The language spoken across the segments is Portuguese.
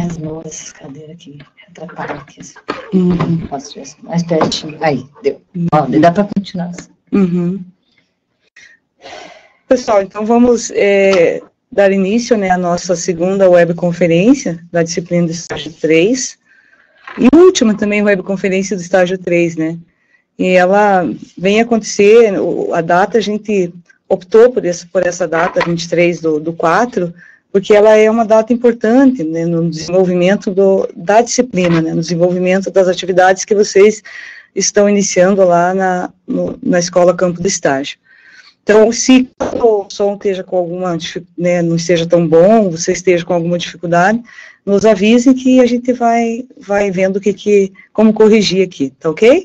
as mãos dessas cadeiras aqui, atrapalham aqui. Posso ver mais pertinho. Aí, deu. Ó, dá para continuar assim. Pessoal, então vamos dar início, né, à nossa segunda webconferência da disciplina do estágio 3, e última também webconferência do estágio 3, né, e ela vem acontecer, a data, a gente optou por essa data, 23 do 4, porque ela é uma data importante, né, no desenvolvimento da disciplina, né, no desenvolvimento das atividades que vocês estão iniciando lá na Escola Campo do Estágio. Então, se o som esteja com alguma, né, não esteja tão bom, você esteja com alguma dificuldade, nos avisem que a gente vai vendo como corrigir aqui, tá ok?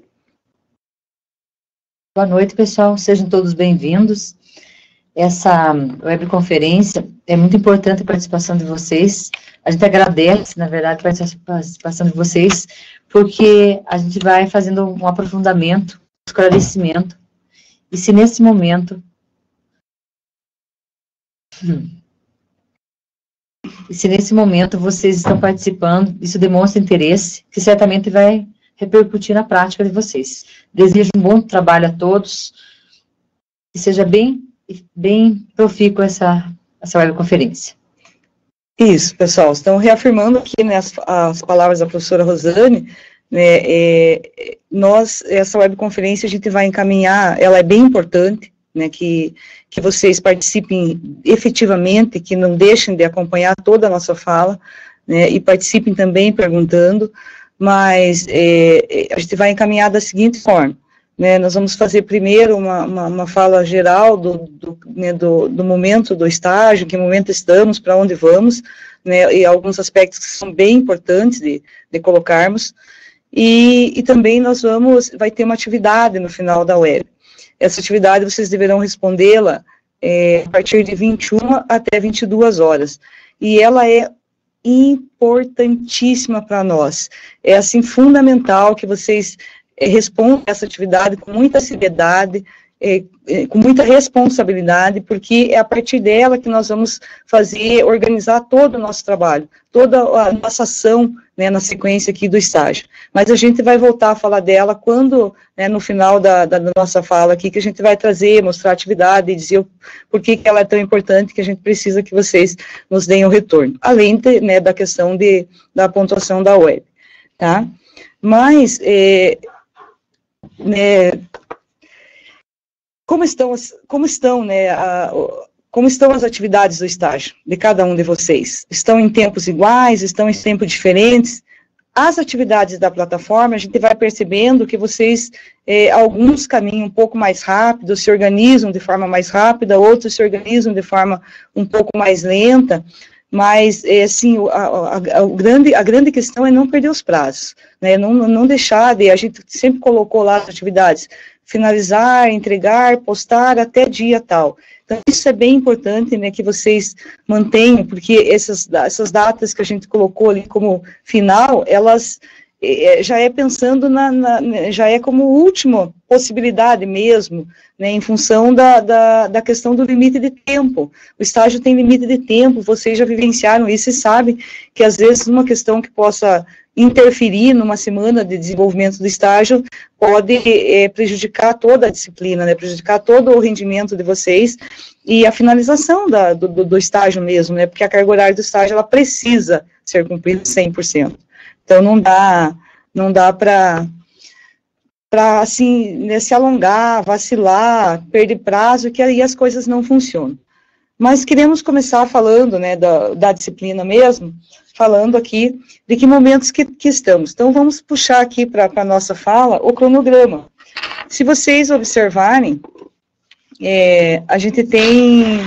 Boa noite, pessoal, sejam todos bem-vindos. Essa webconferência é muito importante a participação de vocês. A gente agradece, na verdade, a participação de vocês, porque a gente vai fazendo um aprofundamento, um esclarecimento, e se nesse momento vocês estão participando, isso demonstra interesse, que certamente vai repercutir na prática de vocês. Desejo um bom trabalho a todos, e seja bem profícua essa webconferência. Isso, pessoal, estão reafirmando aqui, né, as palavras da professora Rosane, né, essa webconferência a gente vai encaminhar, ela é bem importante, né, que vocês participem efetivamente, que não deixem de acompanhar toda a nossa fala, né, e participem também perguntando, mas a gente vai encaminhar da seguinte forma, né, nós vamos fazer primeiro uma fala geral do momento do estágio, que momento estamos, para onde vamos, né, e alguns aspectos que são bem importantes de colocarmos, e também vai ter uma atividade no final da web. Essa atividade vocês deverão respondê-la a partir de 21 até 22 horas, e ela é importantíssima para nós, é assim fundamental que vocês respondam essa atividade com muita seriedade, com muita responsabilidade, porque é a partir dela que nós vamos organizar todo o nosso trabalho, toda a nossa ação, né, na sequência aqui do estágio. Mas a gente vai voltar a falar dela quando, né, no final da nossa fala aqui, que a gente vai mostrar a atividade e dizer por que ela é tão importante, que a gente precisa que vocês nos deem o retorno, além né, da questão da pontuação da web, tá? Mas, né, como estão as atividades do estágio de cada um de vocês? Estão em tempos iguais? Estão em tempos diferentes? As atividades da plataforma, a gente vai percebendo que vocês, alguns caminham um pouco mais rápido, se organizam de forma mais rápida, outros se organizam de forma um pouco mais lenta, mas, assim, a grande questão é não perder os prazos, né, não deixar a gente sempre colocou lá as atividades, finalizar, entregar, postar até dia tal. Então, isso é bem importante, né, que vocês mantenham, porque essas datas que a gente colocou ali como final, elas já é pensando já é como última possibilidade mesmo, né, em função da questão do limite de tempo. O estágio tem limite de tempo, vocês já vivenciaram isso e sabem que, às vezes, uma questão que possa interferir numa semana de desenvolvimento do estágio pode prejudicar toda a disciplina, né, prejudicar todo o rendimento de vocês e a finalização do estágio mesmo, né, porque a carga horária do estágio, ela precisa ser cumprida 100%. Então, não dá para assim, né, se alongar, vacilar, perder prazo, que aí as coisas não funcionam. Mas queremos começar falando, né, da disciplina mesmo, falando aqui de que momentos que estamos. Então, vamos puxar aqui para a nossa fala o cronograma. Se vocês observarem, a gente tem...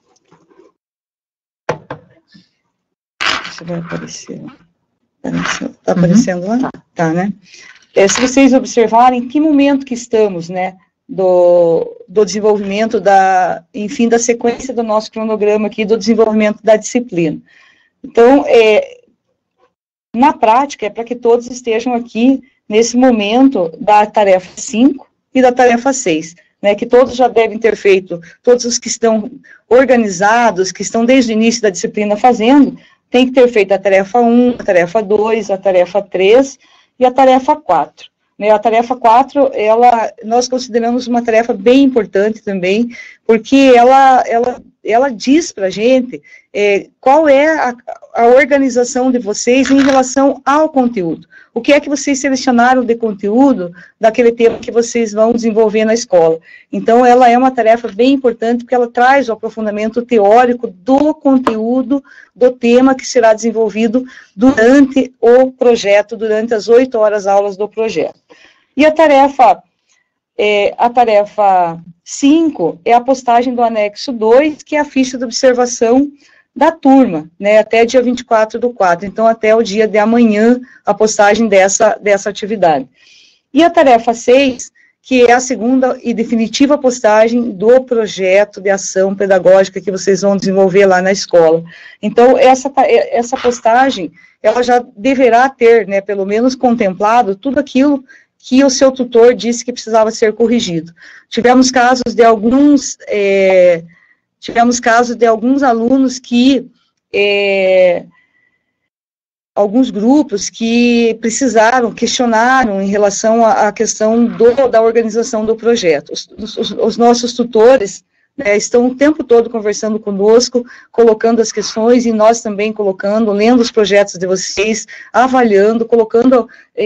Isso vai aparecer... Está aparecendo lá? Tá, né? Se vocês observarem, que momento que estamos, né, do desenvolvimento enfim, da sequência do nosso cronograma aqui, do desenvolvimento da disciplina. Então, na prática, é para que todos estejam aqui nesse momento da tarefa 5 e da tarefa 6, né, que todos já devem ter feito, todos os que estão organizados, que estão desde o início da disciplina fazendo, tem que ter feito a tarefa 1, a tarefa 2, a tarefa 3 e a tarefa 4. Né, a tarefa 4, nós consideramos uma tarefa bem importante também, porque ela diz para a gente qual é a organização de vocês em relação ao conteúdo. O que é que vocês selecionaram de conteúdo daquele tema que vocês vão desenvolver na escola. Então, ela é uma tarefa bem importante, porque ela traz o aprofundamento teórico do conteúdo do tema que será desenvolvido durante o projeto, durante as 8 horas aulas do projeto. E a tarefa 5 é a postagem do anexo 2, que é a ficha de observação da turma, né, até dia 24/4, então até o dia de amanhã, a postagem dessa atividade. E a tarefa 6, que é a segunda e definitiva postagem do projeto de ação pedagógica que vocês vão desenvolver lá na escola. Então, essa postagem, ela já deverá ter, né, pelo menos contemplado tudo aquilo que o seu tutor disse que precisava ser corrigido. Tivemos casos de alguns alunos que, alguns grupos que questionaram em relação à questão da organização do projeto. Os nossos tutores, né, estão o tempo todo conversando conosco, colocando as questões, e nós também colocando, lendo os projetos de vocês, avaliando, colocando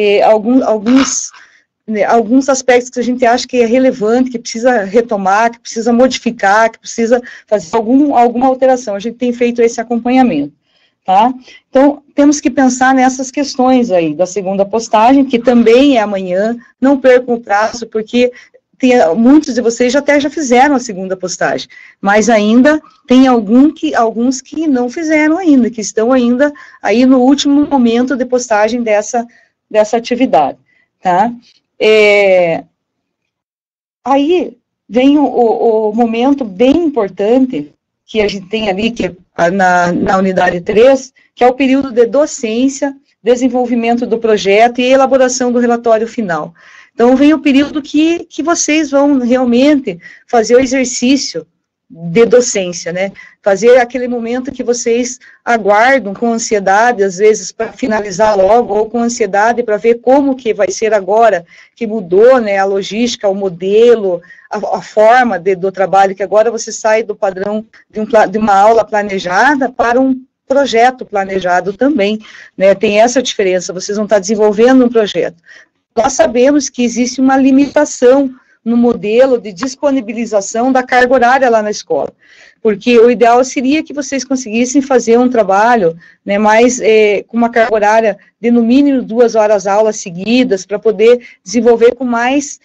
alguns aspectos que a gente acha que é relevante, que precisa retomar, que precisa modificar, que precisa fazer alguma alteração. A gente tem feito esse acompanhamento, tá? Então, temos que pensar nessas questões aí, da segunda postagem, que também é amanhã. Não percam o prazo, porque muitos de vocês já fizeram a segunda postagem, mas ainda tem alguns que não fizeram ainda, que estão ainda aí no último momento de postagem dessa atividade, tá? Aí vem o momento bem importante que a gente tem ali, que é na unidade 3, que é o período de docência, desenvolvimento do projeto e elaboração do relatório final. Então, vem o período que vocês vão realmente fazer o exercício de docência, né? Fazer aquele momento que vocês aguardam com ansiedade, às vezes para finalizar logo, ou com ansiedade para ver como que vai ser agora, que mudou, né, a logística, o modelo, a forma do trabalho, que agora você sai do padrão de uma aula planejada para um projeto planejado também, né? Tem essa diferença, vocês vão estar desenvolvendo um projeto. Nós sabemos que existe uma limitação no modelo de disponibilização da carga horária lá na escola, porque o ideal seria que vocês conseguissem fazer um trabalho, né, com uma carga horária de no mínimo 2 horas aulas seguidas, para poder desenvolver com mais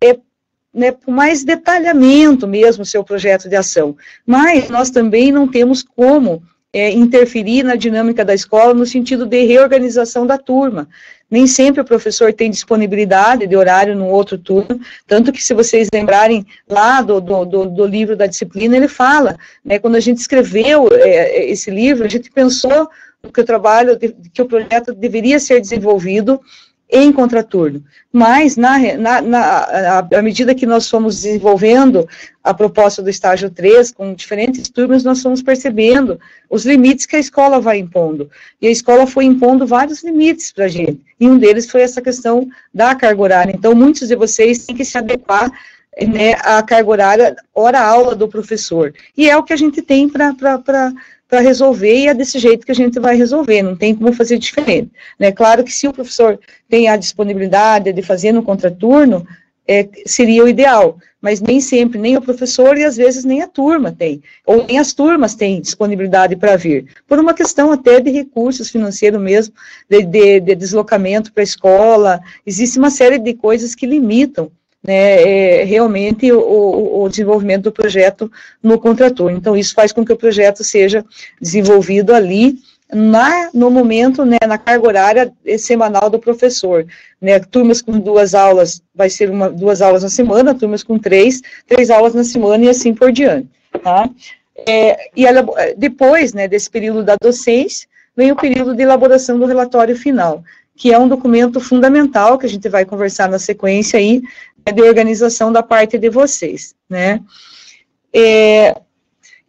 detalhamento mesmo o seu projeto de ação. Mas nós também não temos como interferir na dinâmica da escola no sentido de reorganização da turma. Nem sempre o professor tem disponibilidade de horário no outro turno, tanto que, se vocês lembrarem lá do livro da disciplina, ele fala, né, quando a gente escreveu esse livro, a gente pensou que o projeto deveria ser desenvolvido em contraturno, mas à medida que nós fomos desenvolvendo a proposta do estágio 3, com diferentes turmas, nós fomos percebendo os limites que a escola vai impondo, e a escola foi impondo vários limites para a gente, e um deles foi essa questão da carga horária. Então, muitos de vocês têm que se adequar, né, à carga horária, hora-aula do professor, e é o que a gente tem para resolver, e é desse jeito que a gente vai resolver, não tem como fazer diferente, né? Claro que se o professor tem a disponibilidade de fazer no contraturno, seria o ideal, mas nem sempre, nem o professor e às vezes nem a turma tem, ou nem as turmas têm disponibilidade para vir, por uma questão até de recursos financeiros mesmo, de deslocamento para a escola. Existe uma série de coisas que limitam, né, realmente o desenvolvimento do projeto no contraturno. Então, isso faz com que o projeto seja desenvolvido ali no momento, né, na carga horária semanal do professor, né? Turmas com 2 aulas, vai ser 2 aulas na semana, turmas com 3 aulas na semana, e assim por diante, tá? Depois, né, desse período da docência, vem o período de elaboração do relatório final, que é um documento fundamental, que a gente vai conversar na sequência aí, de organização da parte de vocês, né?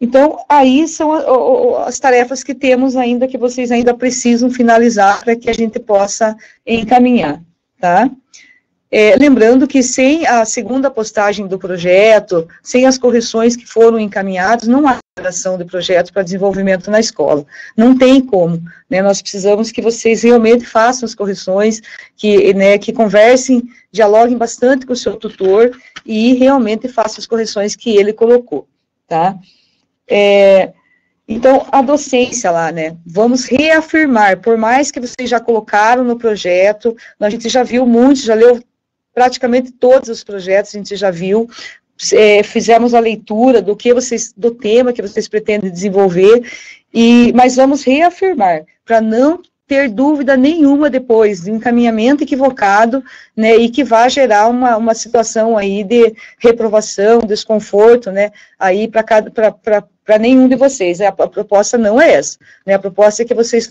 Então, aí são as tarefas que temos ainda, que vocês ainda precisam finalizar para que a gente possa encaminhar, tá? Lembrando que sem a segunda postagem do projeto, sem as correções que foram encaminhadas, não há elaboração de projeto para desenvolvimento na escola. Não tem como, né? Nós precisamos que vocês realmente façam as correções, que conversem, dialoguem bastante com o seu tutor e realmente façam as correções que ele colocou, tá? Então, a docência lá, né, vamos reafirmar, por mais que vocês já colocaram no projeto, a gente já viu muitos, já leu praticamente todos os projetos, a gente já viu, fizemos a leitura do tema que vocês pretendem desenvolver, mas vamos reafirmar, para não ter dúvida nenhuma depois de um encaminhamento equivocado, né, e que vai gerar uma situação aí de reprovação, desconforto, né, aí para nenhum de vocês. A proposta não é essa, né, a proposta é que vocês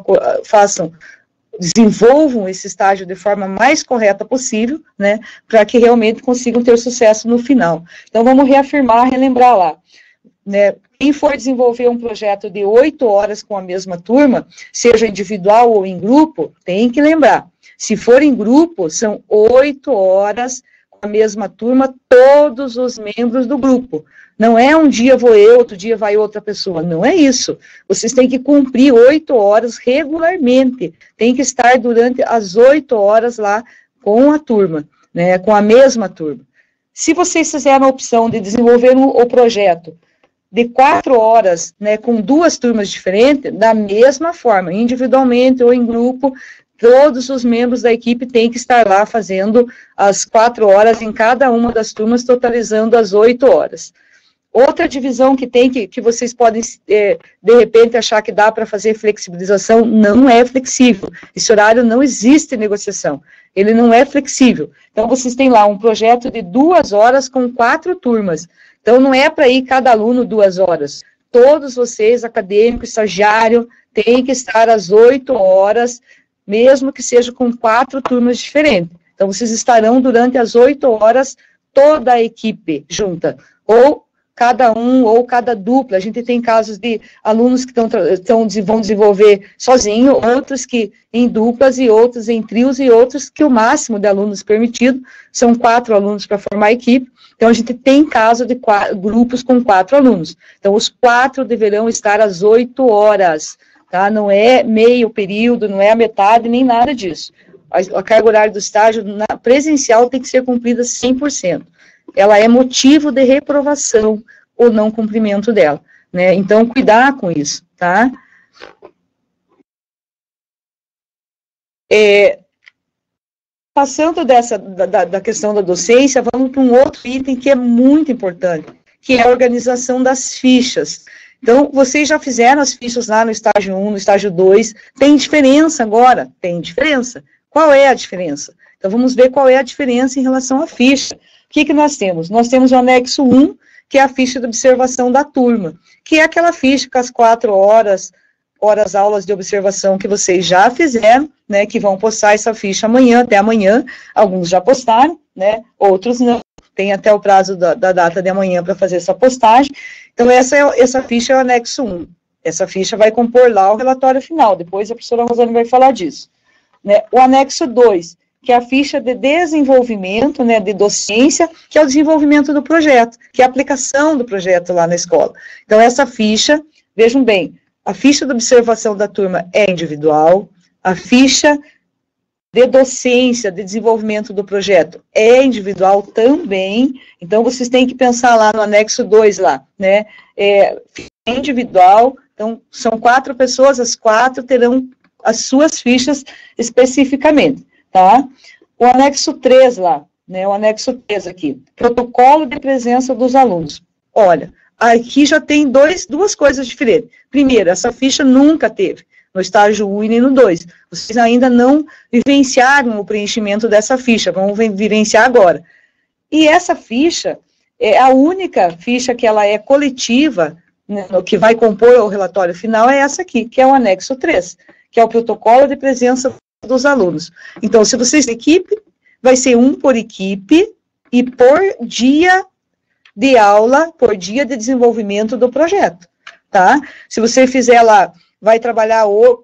desenvolvam esse estágio de forma mais correta possível, né, para que realmente consigam ter sucesso no final. Então, vamos reafirmar, relembrar lá, né, quem for desenvolver um projeto de 8 horas com a mesma turma, seja individual ou em grupo, tem que lembrar, se for em grupo, são 8 horas com a mesma turma, todos os membros do grupo. Não é um dia vou eu, outro dia vai outra pessoa, não é isso. Vocês têm que cumprir 8 horas regularmente, tem que estar durante as 8 horas lá com a turma, né, com a mesma turma. Se vocês fizerem a opção de desenvolver o projeto de 4 horas, né, com 2 turmas diferentes, da mesma forma, individualmente ou em grupo, todos os membros da equipe têm que estar lá fazendo as 4 horas em cada uma das turmas, totalizando as 8 horas. Outra divisão que tem, que vocês podem, de repente, achar que dá para fazer flexibilização, não é flexível. Esse horário não existe negociação, ele não é flexível. Então, vocês têm lá um projeto de 2 horas com 4 turmas. Então, não é para ir cada aluno 2 horas. Todos vocês, acadêmico, estagiário, têm que estar às 8 horas, mesmo que seja com 4 turmas diferentes. Então, vocês estarão durante as 8 horas, toda a equipe junta, ou cada um ou cada dupla. A gente tem casos de alunos que vão desenvolver sozinho, outros que em duplas e outros em trios e outros que o máximo de alunos permitido são 4 alunos para formar a equipe. Então, a gente tem caso de grupos com 4 alunos. Então, os 4 deverão estar às 8 horas, tá? Não é meio período, não é a metade, nem nada disso. A carga horária do estágio presencial tem que ser cumprida 100%. Ela é motivo de reprovação ou não cumprimento dela, né? Então, cuidar com isso, tá? Passando da questão da docência, vamos para um outro item que é muito importante, que é a organização das fichas. Então, vocês já fizeram as fichas lá no estágio 1, no estágio 2, tem diferença agora? Tem diferença. Qual é a diferença? Então, vamos ver qual é a diferença em relação à ficha. O que nós temos? Nós temos o anexo 1, que é a ficha de observação da turma, que é aquela ficha com as 4 horas aulas de observação que vocês já fizeram, né, que vão postar essa ficha até amanhã, alguns já postaram, né, outros não, tem até o prazo da data de amanhã para fazer essa postagem. Então, essa ficha é o anexo 1, essa ficha vai compor lá o relatório final, depois a professora Rosane vai falar disso. Né, o anexo 2, que é a ficha de desenvolvimento, né, de docência, que é o desenvolvimento do projeto, que é a aplicação do projeto lá na escola. Então, essa ficha, vejam bem, a ficha de observação da turma é individual, a ficha de docência, de desenvolvimento do projeto é individual também, então vocês têm que pensar lá no anexo 2 lá, né, é individual, então são 4 pessoas, as 4 terão as suas fichas especificamente. Tá? O anexo 3 lá, né, o anexo 3 aqui, protocolo de presença dos alunos. Olha, aqui já tem duas coisas diferentes. Primeiro, essa ficha nunca teve no estágio 1 e nem no 2. Vocês ainda não vivenciaram o preenchimento dessa ficha, vão vivenciar agora. E essa ficha é a única ficha que ela é coletiva, né, que vai compor o relatório final, é essa aqui, que é o anexo 3, que é o protocolo de presença dos alunos. Então, se vocês têm equipe, vai ser um por equipe e por dia de aula por dia de desenvolvimento do projeto, tá? Se você fizer lá, vai trabalhar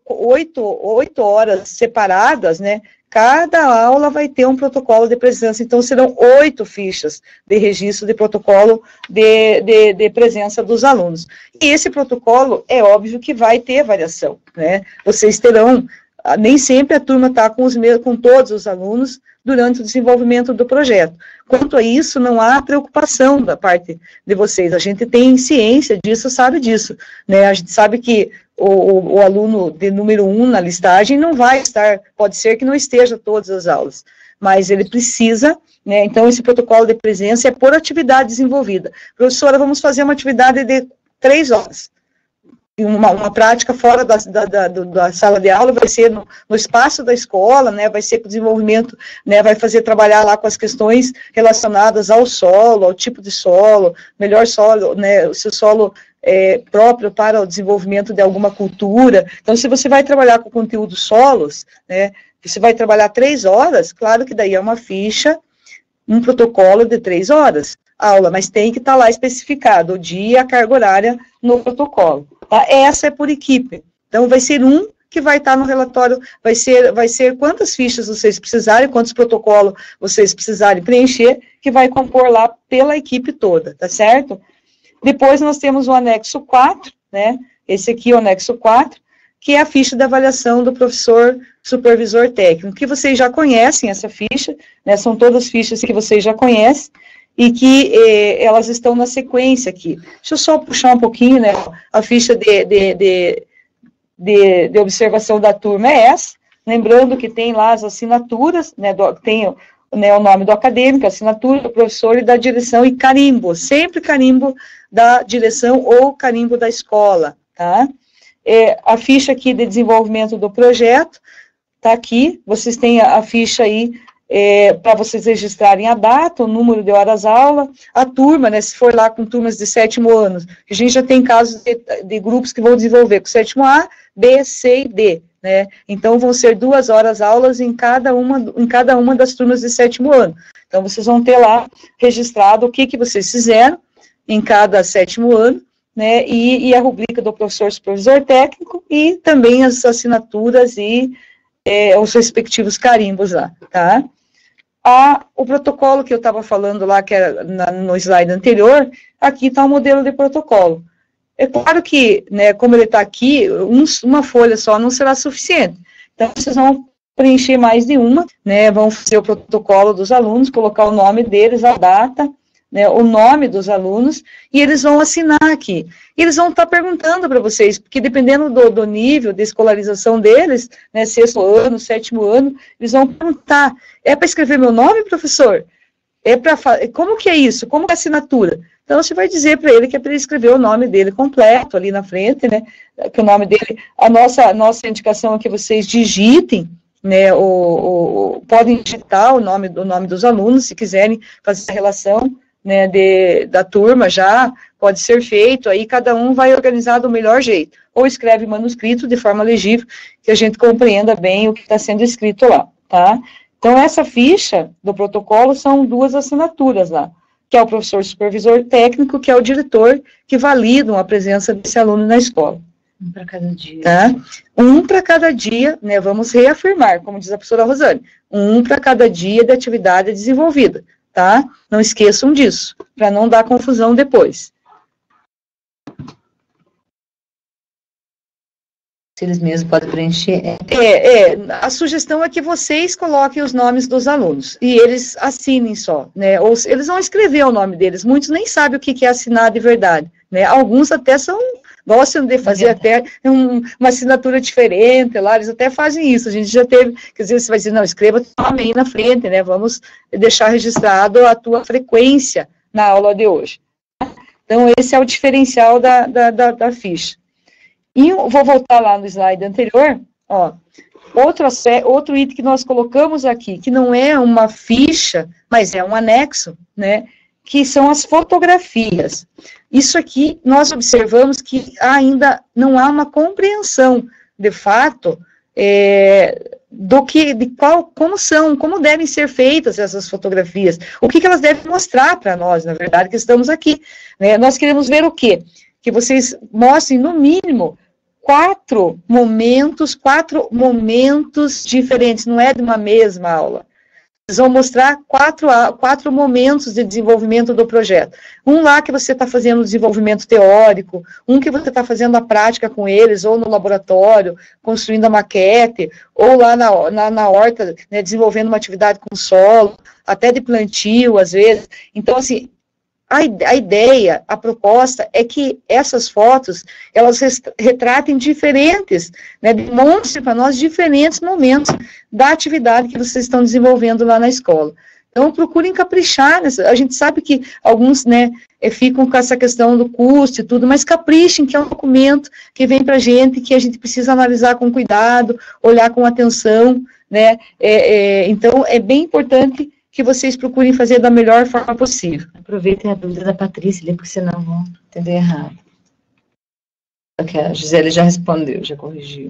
8 horas separadas, né? Cada aula vai ter um protocolo de presença, então serão 8 fichas de registro de protocolo de presença dos alunos. E esse protocolo, é óbvio que vai ter variação, né? Vocês terão, nem sempre a turma está com todos os alunos durante o desenvolvimento do projeto. Quanto a isso, não há preocupação da parte de vocês, a gente tem ciência disso, sabe disso, né? A gente sabe que o aluno de número 1 na listagem não vai estar, pode ser que não esteja todas as aulas, mas ele precisa, né, então esse protocolo de presença é por atividade desenvolvida. Professora, vamos fazer uma atividade de 3 horas, uma prática fora da sala de aula, vai ser no espaço da escola, né, vai ser com desenvolvimento, né, vai fazer trabalhar lá com as questões relacionadas ao solo, ao tipo de solo, melhor solo, né, se o solo próprio para o desenvolvimento de alguma cultura. Então, se você vai trabalhar com conteúdo solos, né, você vai trabalhar 3 horas, claro que daí é uma ficha, um protocolo de 3 horas, aula, mas tem que estar lá especificado o dia, a carga horária no protocolo. Tá? Essa é por equipe. Então, vai ser um que vai estar no relatório, vai ser quantas fichas vocês precisarem, quantos protocolos vocês precisarem preencher, que vai compor lá pela equipe toda, tá certo? Depois nós temos o anexo 4, né, esse aqui é o anexo 4, que é a ficha de avaliação do professor supervisor técnico, que vocês já conhecem essa ficha, né, são todas fichas que vocês já conhecem, e que elas estão na sequência aqui. Deixa eu só puxar um pouquinho, né, a ficha de observação da turma é essa, lembrando que tem lá as assinaturas, né, tem o nome do acadêmico, a assinatura do professor e da direção, e carimbo, sempre carimbo da direção ou carimbo da escola, tá? A ficha aqui de desenvolvimento do projeto, tá aqui, vocês têm a ficha aí, para vocês registrarem a data, o número de horas-aula, a turma, né, se for lá com turmas de 7º ano, a gente já tem casos de grupos que vão desenvolver com 7º A, B, C e D, né, então vão ser 2 horas-aulas em cada uma das turmas de 7º ano, então vocês vão ter lá registrado o que vocês fizeram em cada 7º ano, né, e a rubrica do professor supervisor técnico, e também as assinaturas e os respectivos carimbos lá, tá? O protocolo que eu estava falando lá, que era no slide anterior, aqui está o modelo de protocolo. É claro que, né, como ele está aqui, uma folha só não será suficiente. Então, vocês vão preencher mais de uma, né, vão fazer o protocolo dos alunos, colocar o nome deles, a data, né, o nome dos alunos, e eles vão assinar aqui. E eles vão estar perguntando para vocês, porque dependendo do nível de escolarização deles, né, 6º ano, 7º ano, eles vão perguntar, é para escrever meu nome, professor? Como que é isso? Como que é a assinatura? Então, você vai dizer para ele que é para ele escrever o nome dele completo ali na frente, né, que o nome dele, a nossa indicação é que vocês digitem, né, podem digitar o nome dos alunos, se quiserem fazer a relação, né, da turma já, pode ser feito, aí cada um vai organizar do melhor jeito, ou escreve manuscrito de forma legível, que a gente compreenda bem o que está sendo escrito lá, tá? Então, essa ficha do protocolo são 2 assinaturas lá, que é o professor supervisor técnico, que é o diretor, que validam a presença desse aluno na escola. Um para cada dia. Tá? Um para cada dia, né, vamos reafirmar, como diz a professora Rosane, um para cada dia de atividade desenvolvida. Tá? Não esqueçam disso, para não dar confusão depois. Se eles mesmos podem preencher. A sugestão é que vocês coloquem os nomes dos alunos, e eles assinem só, né, ou eles vão escrever o nome deles, muitos nem sabem o que é assinar de verdade, né, alguns até gostam de fazer até uma assinatura diferente lá, eles até fazem isso, a gente já teve, quer dizer, você vai dizer, não, escreva o nome aí na frente, né, vamos deixar registrado a tua frequência na aula de hoje. Então, esse é o diferencial da ficha. E vou voltar lá no slide anterior, ó, outro item que nós colocamos aqui, que não é uma ficha, mas é um anexo, né, que são as fotografias. Isso aqui, nós observamos que ainda não há uma compreensão, de fato, como devem ser feitas essas fotografias, o que elas devem mostrar para nós, na verdade, que estamos aqui, né? Nós queremos ver o quê? Que vocês mostrem, no mínimo, 4 momentos diferentes, não é de uma mesma aula. Eles vão mostrar 4 momentos de desenvolvimento do projeto. Um lá que você está fazendo o desenvolvimento teórico, um que você está fazendo a prática com eles, ou no laboratório, construindo a maquete, ou lá na horta, né, desenvolvendo uma atividade com solo, até de plantio, às vezes. Então, assim, a ideia, a proposta é que essas fotos, elas retratem diferentes, né, demonstrem para nós diferentes momentos da atividade que vocês estão desenvolvendo lá na escola. Então, procurem caprichar nessa. A gente sabe que alguns, né, ficam com essa questão do custo e tudo, mas caprichem, que é um documento que vem para a gente, que a gente precisa analisar com cuidado, olhar com atenção, né, então, é bem importante que vocês procurem fazer da melhor forma possível. Aproveitem a dúvida da Patrícia, porque senão vão entender errado. Porque a Gisele já respondeu, já corrigiu.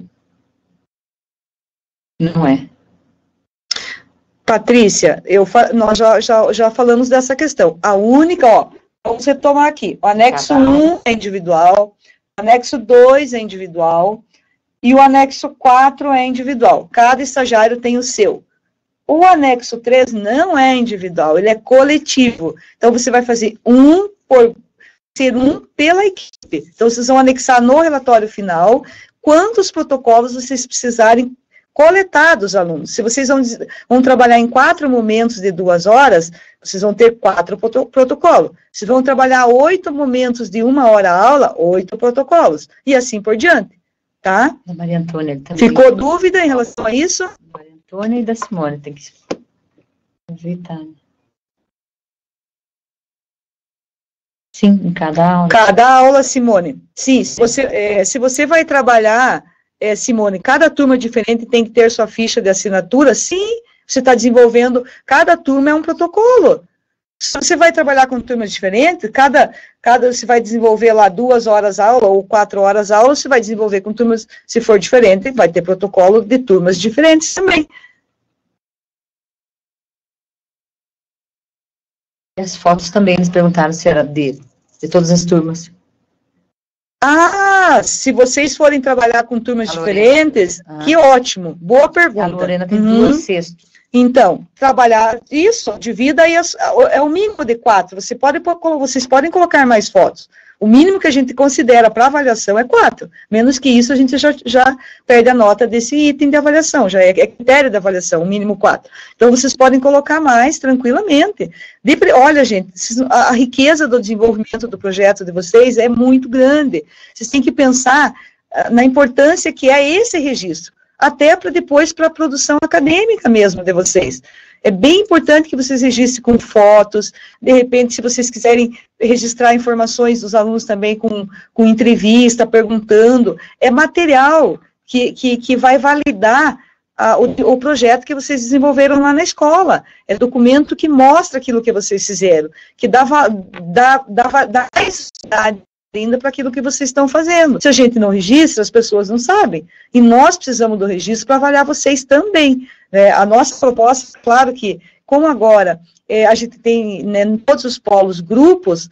Não é. Patrícia, nós já falamos dessa questão. A única, vamos retomar aqui. O anexo 1 é individual, o anexo 2 é individual, e o anexo 4 é individual. Cada estagiário tem o seu. O anexo 3 não é individual, ele é coletivo. Então, você vai fazer um pela equipe. Então, vocês vão anexar no relatório final quantos protocolos vocês precisarem coletar dos alunos. Se vocês vão trabalhar em 4 momentos de 2 horas, vocês vão ter 4 protocolos. Se vão trabalhar 8 momentos de 1 hora a aula, 8 protocolos. E assim por diante, tá? Da Maria Antônia também. Ficou dúvida em relação a isso? Antônia e da Simone, tem que evitar. Sim, em cada aula. Cada aula, Simone. Sim, se você vai trabalhar, Simone, cada turma diferente tem que ter sua ficha de assinatura, sim, você está desenvolvendo, cada turma é um protocolo. Se você vai trabalhar com turmas diferentes, você vai desenvolver lá 2 horas aula ou 4 horas aula, você vai desenvolver com turmas, se for diferente, vai ter protocolo de turmas diferentes também. E as fotos também, eles perguntaram se era de todas as turmas. Ah, se vocês forem trabalhar com turmas diferentes, que ótimo, boa pergunta. A Lorena tem 2 cestos. Então, trabalhar isso, divida aí, é o mínimo de 4, vocês podem colocar mais fotos. O mínimo que a gente considera para avaliação é 4, menos que isso a gente já perde a nota desse item de avaliação, já é critério de avaliação, o mínimo 4. Então, vocês podem colocar mais tranquilamente. Olha, gente, a riqueza do desenvolvimento do projeto de vocês é muito grande. Vocês têm que pensar na importância que é esse registro, até para depois, para a produção acadêmica mesmo de vocês. É bem importante que vocês registrem com fotos, de repente, se vocês quiserem registrar informações dos alunos também com entrevista, perguntando, é material que vai validar o projeto que vocês desenvolveram lá na escola, é documento que mostra aquilo que vocês fizeram, que dá necessidade ainda para aquilo que vocês estão fazendo. Se a gente não registra, as pessoas não sabem. E nós precisamos do registro para avaliar vocês também. A nossa proposta, claro que, como agora a gente tem, né, em todos os polos, grupos,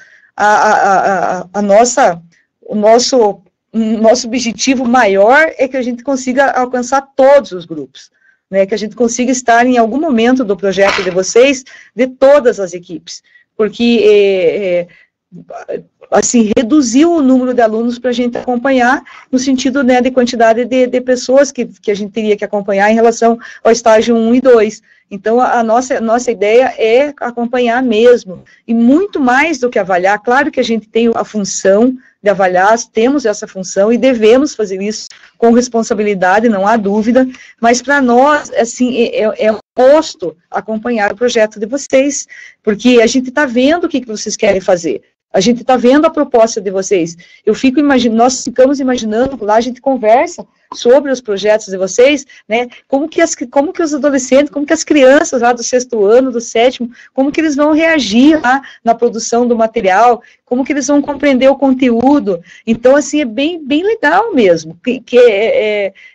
o nosso objetivo maior é que a gente consiga alcançar todos os grupos, né, que a gente consiga estar em algum momento do projeto de vocês, de todas as equipes, porque assim, reduziu o número de alunos para a gente acompanhar, no sentido, né, de quantidade de pessoas que a gente teria que acompanhar em relação ao estágio 1 e 2. Então, a nossa ideia é acompanhar mesmo, e muito mais do que avaliar. Claro que a gente tem a função de avaliar, temos essa função e devemos fazer isso com responsabilidade, não há dúvida, mas para nós, assim, é um gosto acompanhar o projeto de vocês, porque a gente está vendo o que vocês querem fazer. A gente está vendo a proposta de vocês. Nós ficamos imaginando, lá a gente conversa sobre os projetos de vocês, né, como que os adolescentes, como que as crianças lá do 6º ano, do 7º, como que eles vão reagir lá na produção do material, como que eles vão compreender o conteúdo. Então, assim, é bem legal mesmo,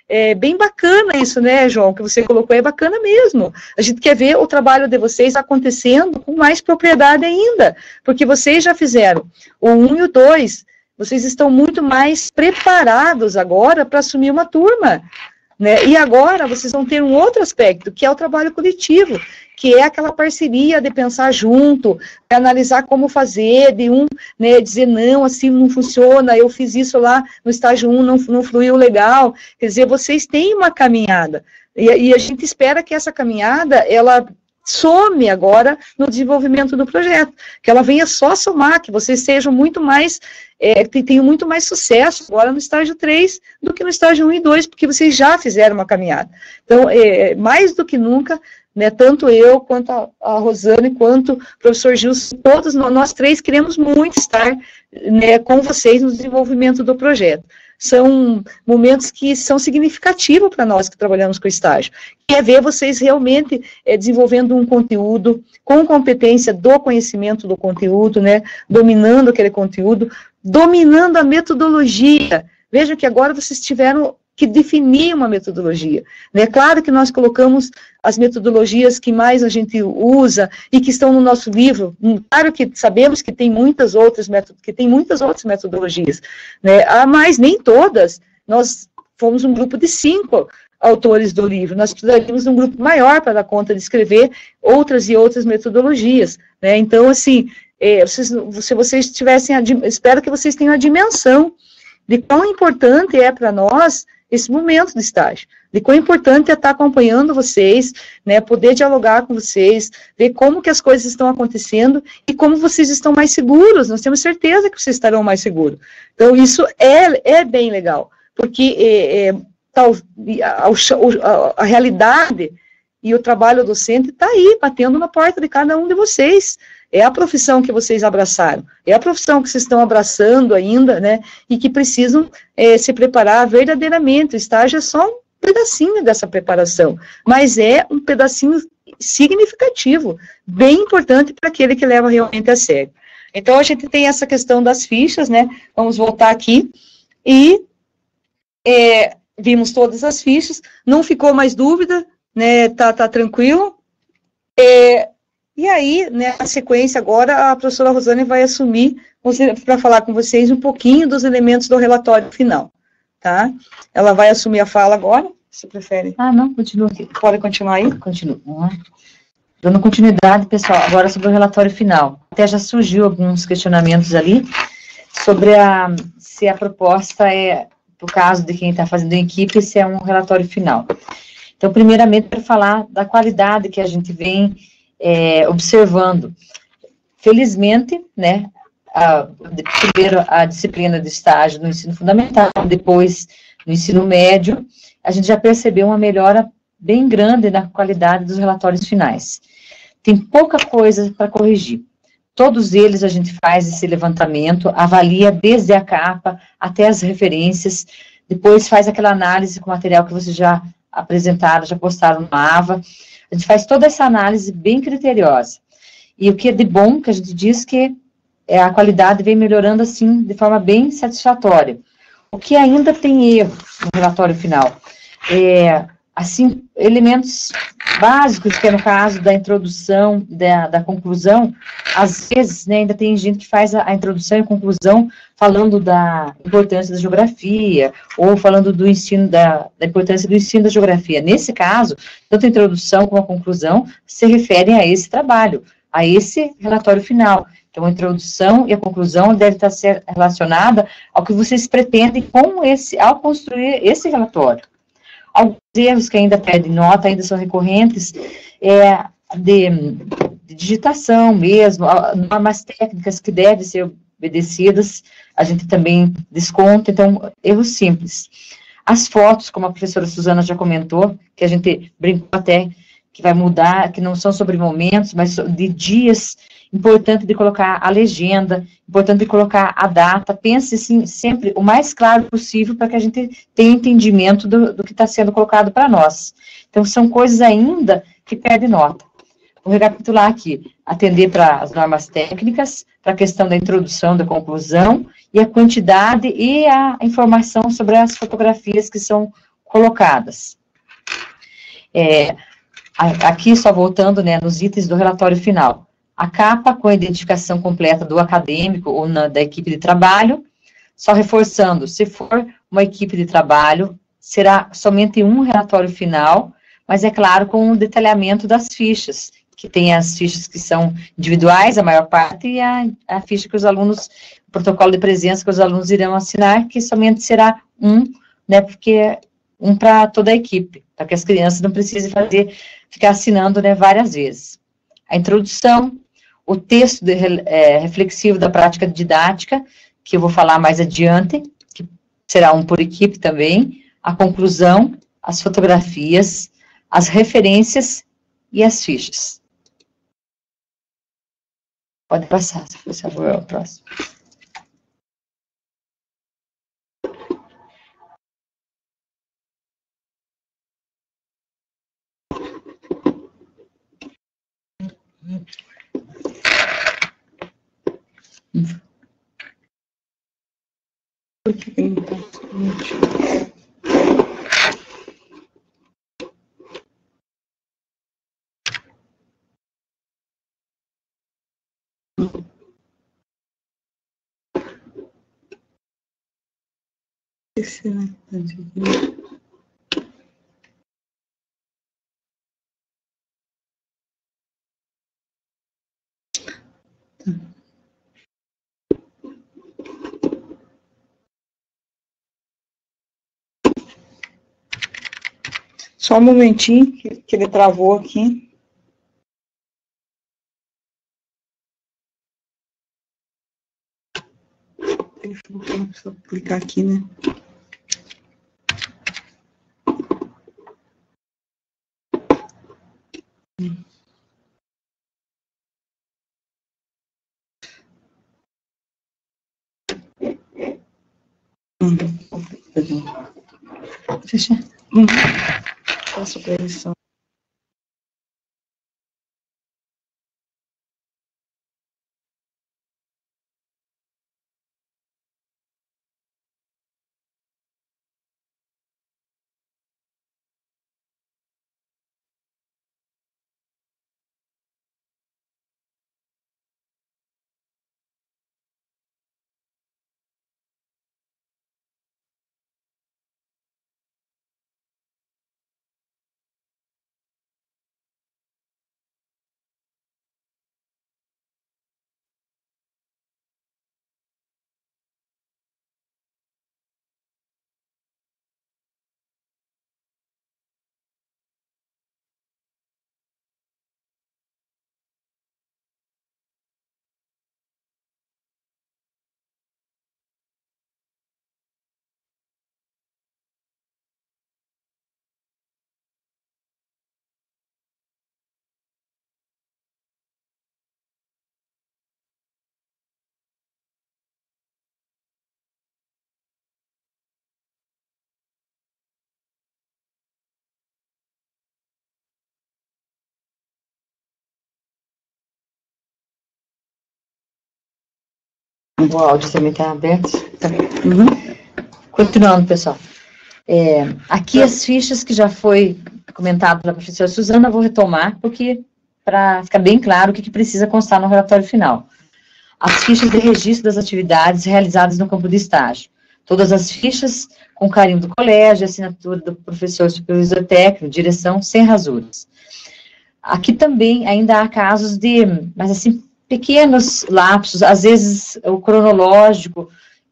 é bem bacana isso, né, João, que você colocou, é bacana mesmo. A gente quer ver o trabalho de vocês acontecendo com mais propriedade ainda, porque vocês já fizeram o 1 e o 2, vocês estão muito mais preparados agora para assumir uma turma, né? E agora vocês vão ter um outro aspecto, que é o trabalho coletivo, que é aquela parceria de pensar junto, de analisar como fazer, de né, dizer, não, assim não funciona, eu fiz isso lá no estágio 1, não fluiu legal. Quer dizer, vocês têm uma caminhada, e a gente espera que essa caminhada, ela some agora no desenvolvimento do projeto, que ela venha só somar, que vocês sejam muito mais, tenham muito mais sucesso agora no estágio 3 do que no estágio 1 e 2, porque vocês já fizeram uma caminhada. Então, mais do que nunca, né, tanto eu, quanto a Rosane, quanto o professor Gilson, todos nós três queremos muito estar, né, com vocês no desenvolvimento do projeto. São momentos que são significativos para nós que trabalhamos com estágio, que é ver vocês realmente desenvolvendo um conteúdo com competência do conhecimento do conteúdo, né, dominando aquele conteúdo, dominando a metodologia. Veja que agora vocês tiveram que definir uma metodologia, né? Claro que nós colocamos as metodologias que mais a gente usa e que estão no nosso livro. Claro que sabemos que tem muitas outras metodologias, né? Mas nem todas. Nós fomos um grupo de 5 autores do livro. Nós precisaríamos de um grupo maior para dar conta de escrever outras e outras metodologias, né? Então, assim, se vocês tivessem, espero que vocês tenham a dimensão de quão importante é para nós esse momento do estágio, de quão importante é estar acompanhando vocês, né, poder dialogar com vocês, ver como que as coisas estão acontecendo e como vocês estão mais seguros. Nós temos certeza que vocês estarão mais seguros. Então, isso é bem legal, porque a realidade e o trabalho docente está aí, batendo na porta de cada um de vocês. É a profissão que vocês abraçaram, é a profissão que vocês estão abraçando ainda, né, e que precisam se preparar verdadeiramente. O estágio é só um pedacinho dessa preparação, mas é um pedacinho significativo, bem importante para aquele que leva realmente a sério. Então, a gente tem essa questão das fichas, né, vamos voltar aqui, e vimos todas as fichas, não ficou mais dúvida, né, tá tranquilo. E aí, né, na sequência agora, a professora Rosane vai assumir para falar com vocês um pouquinho dos elementos do relatório final, tá? Ela vai assumir a fala agora, se prefere. Ah, não, continua aqui. Pode continuar aí? Continua. Dando continuidade, pessoal, agora sobre o relatório final. Até já surgiu alguns questionamentos ali sobre se a proposta no caso de quem está fazendo em equipe, se é um relatório final. Então, primeiramente, para falar da qualidade que a gente vem observando. Felizmente, né, primeiro a disciplina de estágio no ensino fundamental, depois no ensino médio, a gente já percebeu uma melhora bem grande na qualidade dos relatórios finais. Tem pouca coisa para corrigir. Todos eles a gente faz esse levantamento, avalia desde a capa até as referências, depois faz aquela análise com o material que vocês já apresentaram, já postaram no AVA. A gente faz toda essa análise bem criteriosa. E o que é de bom, que a gente diz que a qualidade vem melhorando, assim, de forma bem satisfatória. O que ainda tem erro no relatório final? Assim, elementos básicos, que é no caso da introdução, da conclusão, às vezes, né, ainda tem gente que faz a introdução e conclusão falando da importância da geografia, ou falando do ensino, da importância do ensino da geografia. Nesse caso, tanto a introdução como a conclusão se referem a esse trabalho, a esse relatório final. Então, a introdução e a conclusão deve estar relacionada ao que vocês pretendem ao construir esse relatório. Alguns erros que ainda pedem nota, ainda são recorrentes, de digitação mesmo, normas técnicas que devem ser obedecidas, a gente também desconta, então, erros simples. As fotos, como a professora Suzana já comentou, que a gente brincou até, que vai mudar, que não são sobre momentos, mas de dias, importante de colocar a legenda, importante de colocar a data, pense assim, sempre o mais claro possível para que a gente tenha entendimento do que está sendo colocado para nós. Então, são coisas ainda que perdem nota. Vou recapitular aqui, atender para as normas técnicas, para a questão da introdução, da conclusão, e a quantidade e a informação sobre as fotografias que são colocadas. Aqui, só voltando, né, nos itens do relatório final. A capa com a identificação completa do acadêmico ou da equipe de trabalho, só reforçando, se for uma equipe de trabalho, será somente um relatório final, mas é claro, com o detalhamento das fichas, que tem as fichas que são individuais, a maior parte, e a ficha que os alunos, o protocolo de presença que os alunos irão assinar, que somente será um, né, porque um para toda a equipe, para que as crianças não precisem ficar assinando, né, várias vezes. A introdução, o texto reflexivo da prática didática, que eu vou falar mais adiante, que será um por equipe também, a conclusão, as fotografias, as referências e as fichas. Pode passar, por favor, ao próximo. Por que não está? Só um momentinho, que ele travou aqui. Ele falou que não precisa clicar aqui, né? Fecha. Faço previsão. O áudio também está aberto. Tá. Continuando, pessoal. Aqui as fichas que já foi comentado pela professora Suzana, eu vou retomar, porque para ficar bem claro o que precisa constar no relatório final. As fichas de registro das atividades realizadas no campo de estágio. Todas as fichas com carimbo do colégio, assinatura do professor supervisor técnico, direção, sem rasuras. Aqui também ainda há casos de, mas assim, pequenos lapsos, às vezes o cronológico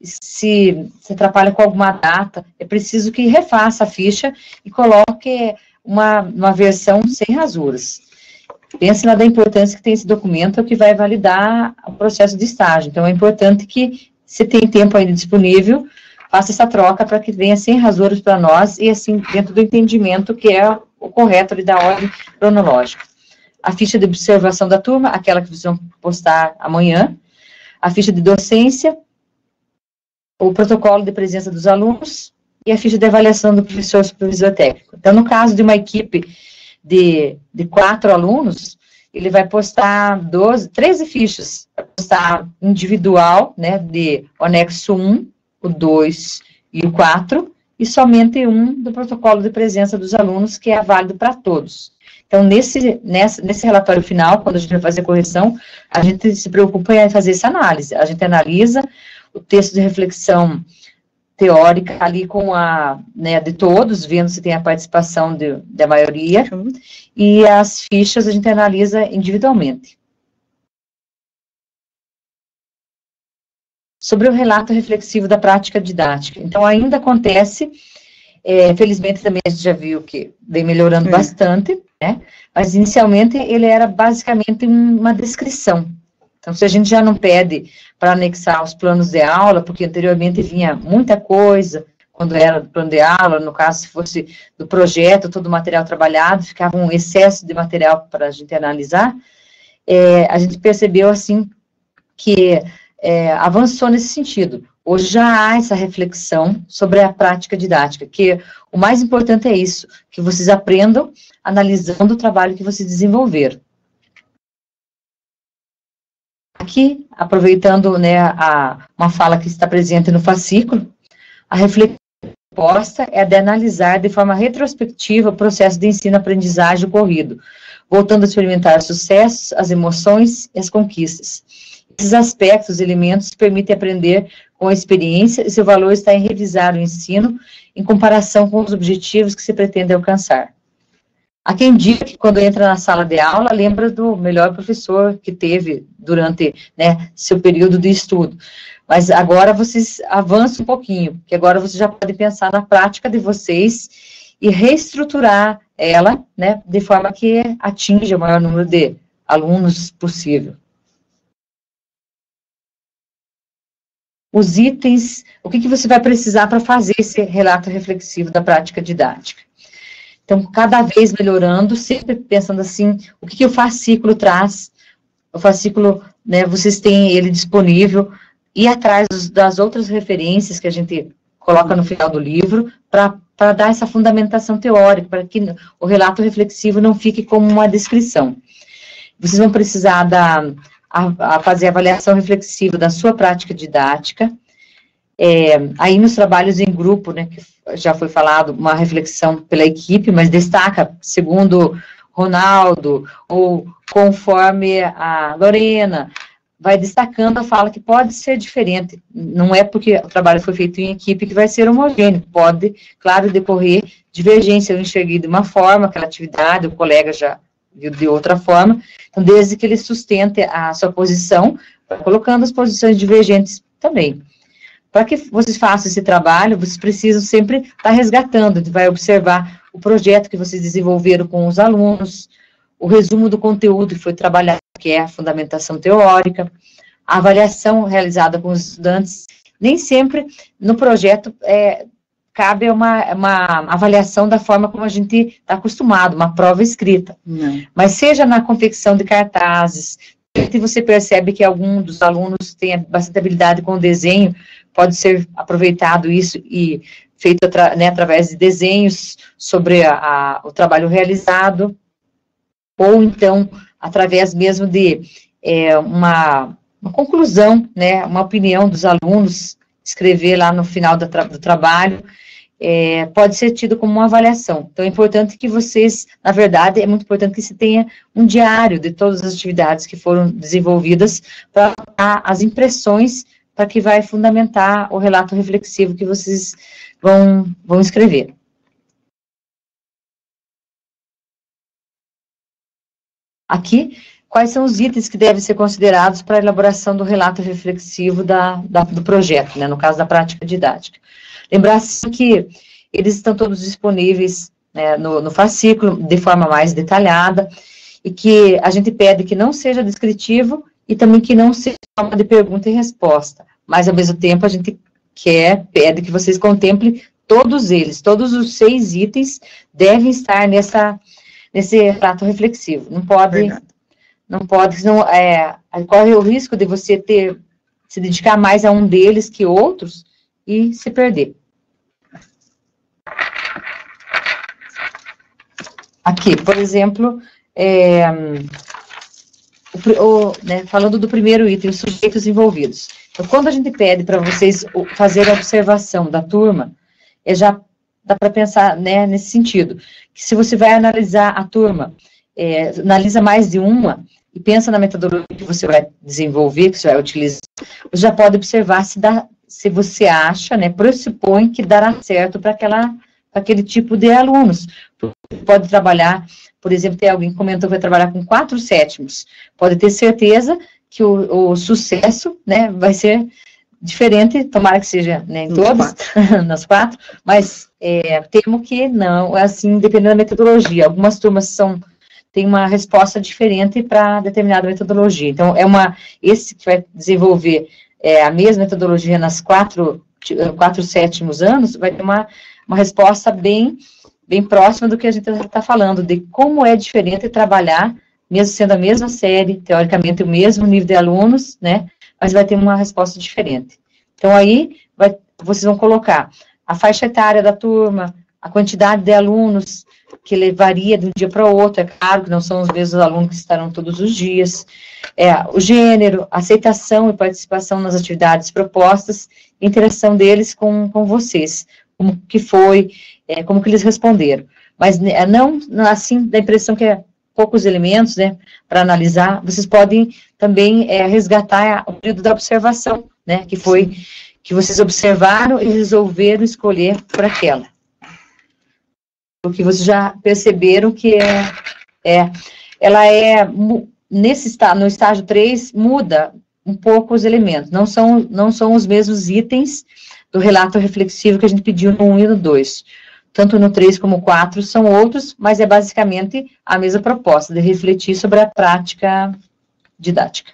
se atrapalha com alguma data, é preciso que refaça a ficha e coloque uma versão sem rasuras. Pense lá da importância que tem esse documento, que vai validar o processo de estágio. Então, é importante que, se tem tempo ainda disponível, faça essa troca para que venha sem rasuras para nós e, assim, dentro do entendimento que é o correto ali da ordem cronológica. A ficha de observação da turma, aquela que vocês vão postar amanhã, a ficha de docência, o protocolo de presença dos alunos e a ficha de avaliação do professor supervisor técnico. Então, no caso de uma equipe de 4 alunos, ele vai postar 13 fichas, vai postar individual, né, de o anexo 1, o 2 e o 4, e somente um do protocolo de presença dos alunos, que é válido para todos. Então, nesse relatório final, quando a gente vai fazer a correção, a gente se preocupa em fazer essa análise. A gente analisa o texto de reflexão teórica ali com de todos, vendo se tem a participação da maioria, e as fichas a gente analisa individualmente. Sobre o relato reflexivo da prática didática. Então, ainda acontece, felizmente também a gente já viu que vem melhorando bastante, né? Mas inicialmente ele era basicamente uma descrição. Então, se a gente já não pede para anexar os planos de aula, porque anteriormente vinha muita coisa, quando era do plano de aula, no caso, se fosse do projeto, todo o material trabalhado, ficava um excesso de material para a gente analisar, a gente percebeu, assim, que avançou nesse sentido. Hoje já há essa reflexão sobre a prática didática, que o mais importante é isso, que vocês aprendam analisando o trabalho que vocês desenvolveram. Aqui, aproveitando, né, uma fala que está presente no fascículo, a reflexão proposta é a de analisar de forma retrospectiva o processo de ensino-aprendizagem ocorrido, voltando a experimentar os sucessos, as emoções e as conquistas. Esses aspectos, elementos, permitem aprender com a experiência e seu valor está em revisar o ensino em comparação com os objetivos que se pretende alcançar. Há quem diga que quando entra na sala de aula, lembra do melhor professor que teve durante, né, seu período de estudo. Mas agora vocês avançam um pouquinho, que agora vocês já podem pensar na prática de vocês e reestruturar ela, né, de forma que atinja o maior número de alunos possível. Os itens, o que você vai precisar para fazer esse relato reflexivo da prática didática. Então, cada vez melhorando, sempre pensando assim, o que o fascículo traz. O fascículo, né, vocês têm ele disponível, e atrás das outras referências que a gente coloca no final do livro, para dar essa fundamentação teórica, para que o relato reflexivo não fique como uma descrição. Vocês vão precisar fazer a avaliação reflexiva da sua prática didática, aí nos trabalhos em grupo, né, que já foi falado, uma reflexão pela equipe, mas destaca, segundo Ronaldo, ou conforme a Lorena, vai destacando a fala que pode ser diferente, não é porque o trabalho foi feito em equipe que vai ser homogêneo, pode, claro, decorrer divergência, eu enxerguei de uma forma, aquela atividade, o colega já viu de outra forma, então desde que ele sustente a sua posição, colocando as posições divergentes também. Para que vocês façam esse trabalho, vocês precisam sempre estar resgatando, vai observar o projeto que vocês desenvolveram com os alunos, o resumo do conteúdo que foi trabalhado, que é a fundamentação teórica, a avaliação realizada com os estudantes. Nem sempre no projeto cabe uma avaliação da forma como a gente está acostumado, uma prova escrita. Não. Mas seja na confecção de cartazes, se você percebe que algum dos alunos tem bastante habilidade com o desenho, pode ser aproveitado isso e feito né, através de desenhos sobre o trabalho realizado, ou então através mesmo de uma conclusão, né, uma opinião dos alunos, escrever lá no final do trabalho, pode ser tido como uma avaliação. Então, é importante que vocês, na verdade, é muito importante que se tenha um diário de todas as atividades que foram desenvolvidas para as impressões, para que vai fundamentar o relato reflexivo que vocês vão escrever. Aqui, quais são os itens que devem ser considerados para a elaboração do relato reflexivo do projeto, né, no caso da prática didática. Lembrar-se que eles estão todos disponíveis, né, no fascículo, de forma mais detalhada, e que a gente pede que não seja descritivo e também que não seja forma de pergunta e resposta, mas ao mesmo tempo a gente pede que vocês contemplem todos eles, todos os 6 itens devem estar nesse relato reflexivo. Não pode, senão corre o risco de você se dedicar mais a um deles que outros e se perder. Aqui, por exemplo, né, falando do primeiro item, os sujeitos envolvidos. Então, quando a gente pede para vocês fazer a observação da turma, já dá para pensar, né, nesse sentido, que se você vai analisar a turma, analisa mais de uma, e pensa na metodologia que você vai desenvolver, que você vai utilizar, você já pode observar se você acha, né, pressupõe que dará certo para aquele tipo de alunos. Pode trabalhar, por exemplo, tem alguém que comentou que vai trabalhar com 4 sétimos, pode ter certeza que o sucesso, né, vai ser diferente, tomara que seja, né, em todos, nas 4, mas temo que não, assim, dependendo da metodologia, algumas turmas tem uma resposta diferente para determinada metodologia. Então, esse que vai desenvolver a mesma metodologia nas 4 sétimos anos, vai ter uma resposta bem próxima do que a gente está falando, de como é diferente trabalhar, mesmo sendo a mesma série, teoricamente o mesmo nível de alunos, né, mas vai ter uma resposta diferente. Então, aí, vocês vão colocar a faixa etária da turma, a quantidade de alunos, que varia de um dia para o outro, é claro que não são os mesmos alunos que estarão todos os dias, o gênero, aceitação e participação nas atividades propostas, interação deles com vocês, como que foi, como que eles responderam. Mas não assim, dá a impressão que é poucos elementos, né, para analisar, vocês podem também resgatar o período da observação, né, que foi que vocês observaram e resolveram escolher por aquela. Porque vocês já perceberam que no estágio 3, muda um pouco os elementos, não são os mesmos itens do relato reflexivo que a gente pediu no 1 e no 2. Tanto no 3 como no 4 são outros, mas é basicamente a mesma proposta, de refletir sobre a prática didática.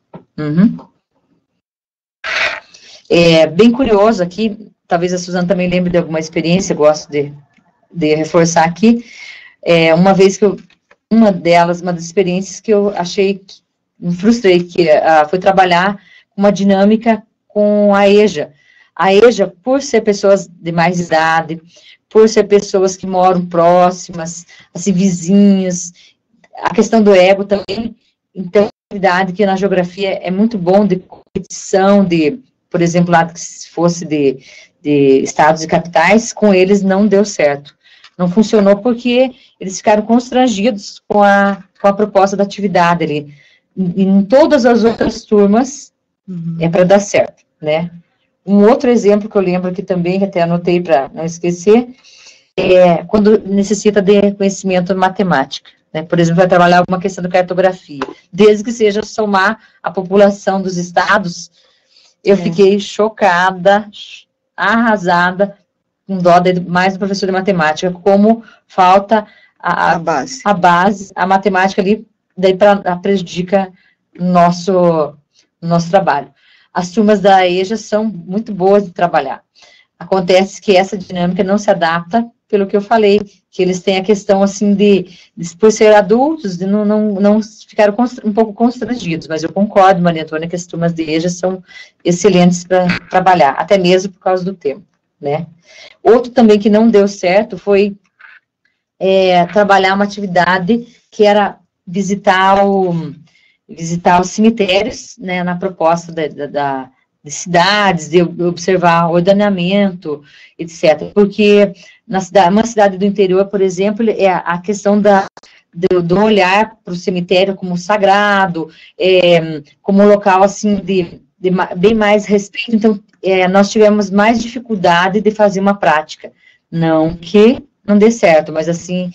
Bem curioso aqui, talvez a Suzana também lembre de alguma experiência, gosto de reforçar aqui, uma vez que uma das experiências que eu achei, me frustrei, que foi trabalhar uma dinâmica com a EJA. A EJA, por ser pessoas de mais idade, por ser pessoas que moram próximas, assim, vizinhos, a questão do ego também, então, atividade que na geografia é muito bom, de competição, por exemplo, lá que se fosse de estados e capitais, com eles não deu certo. Não funcionou porque eles ficaram constrangidos com a proposta da atividade ali. Em todas as outras turmas, é para dar certo, né? Um outro exemplo que eu lembro aqui também, que até anotei para não esquecer, quando necessita de conhecimento de matemática, né? Por exemplo, vai trabalhar alguma questão de cartografia, desde que seja somar a população dos estados. Eu fiquei chocada, arrasada, com dó mais do professor de matemática, como falta a base, a matemática ali, daí prejudica nosso trabalho. As turmas da EJA são muito boas de trabalhar. Acontece que essa dinâmica não se adapta, pelo que eu falei, que eles têm a questão, assim, por ser adultos, de não ficaram um pouco constrangidos, mas eu concordo, Maria Antônia, que as turmas de EJA são excelentes para trabalhar, até mesmo por causa do tempo, né? Outro também que não deu certo foi trabalhar uma atividade que era visitar os cemitérios, né, na proposta de cidades, de observar ordenamento, etc. Porque uma cidade do interior, por exemplo, a questão do olhar para o cemitério como sagrado, como um local, assim, de bem mais respeito. Então, nós tivemos mais dificuldade de fazer uma prática. Não que não dê certo, mas, assim,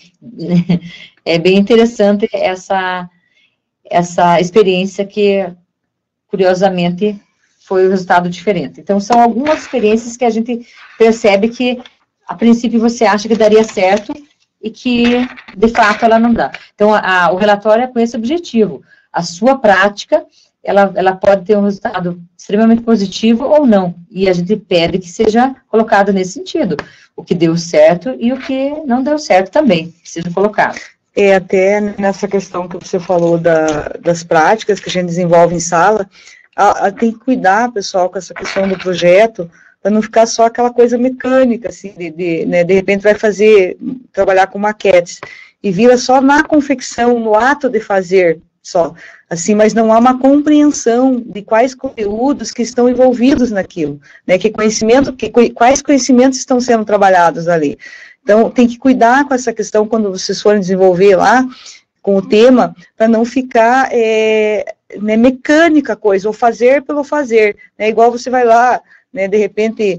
é bem interessante essa experiência que, curiosamente, foi o resultado diferente. Então, são algumas experiências que a gente percebe que, a princípio, você acha que daria certo e que, de fato, ela não dá. Então, o relatório é com esse objetivo. A sua prática, ela pode ter um resultado extremamente positivo ou não. E a gente pede que seja colocado nesse sentido. O que deu certo e o que não deu certo também, que seja colocado. Até nessa questão que você falou das práticas que a gente desenvolve em sala, tem que cuidar, pessoal, com essa questão do projeto, para não ficar só aquela coisa mecânica, assim, né, de repente vai trabalhar com maquetes, e vira só na confecção, no ato de fazer, só, assim, mas não há uma compreensão de quais conteúdos que estão envolvidos naquilo, né, quais conhecimentos estão sendo trabalhados ali. Então, tem que cuidar com essa questão quando vocês forem desenvolver lá, com o tema, para não ficar né, mecânica a coisa, ou fazer pelo fazer, né, igual você vai lá, né, de repente,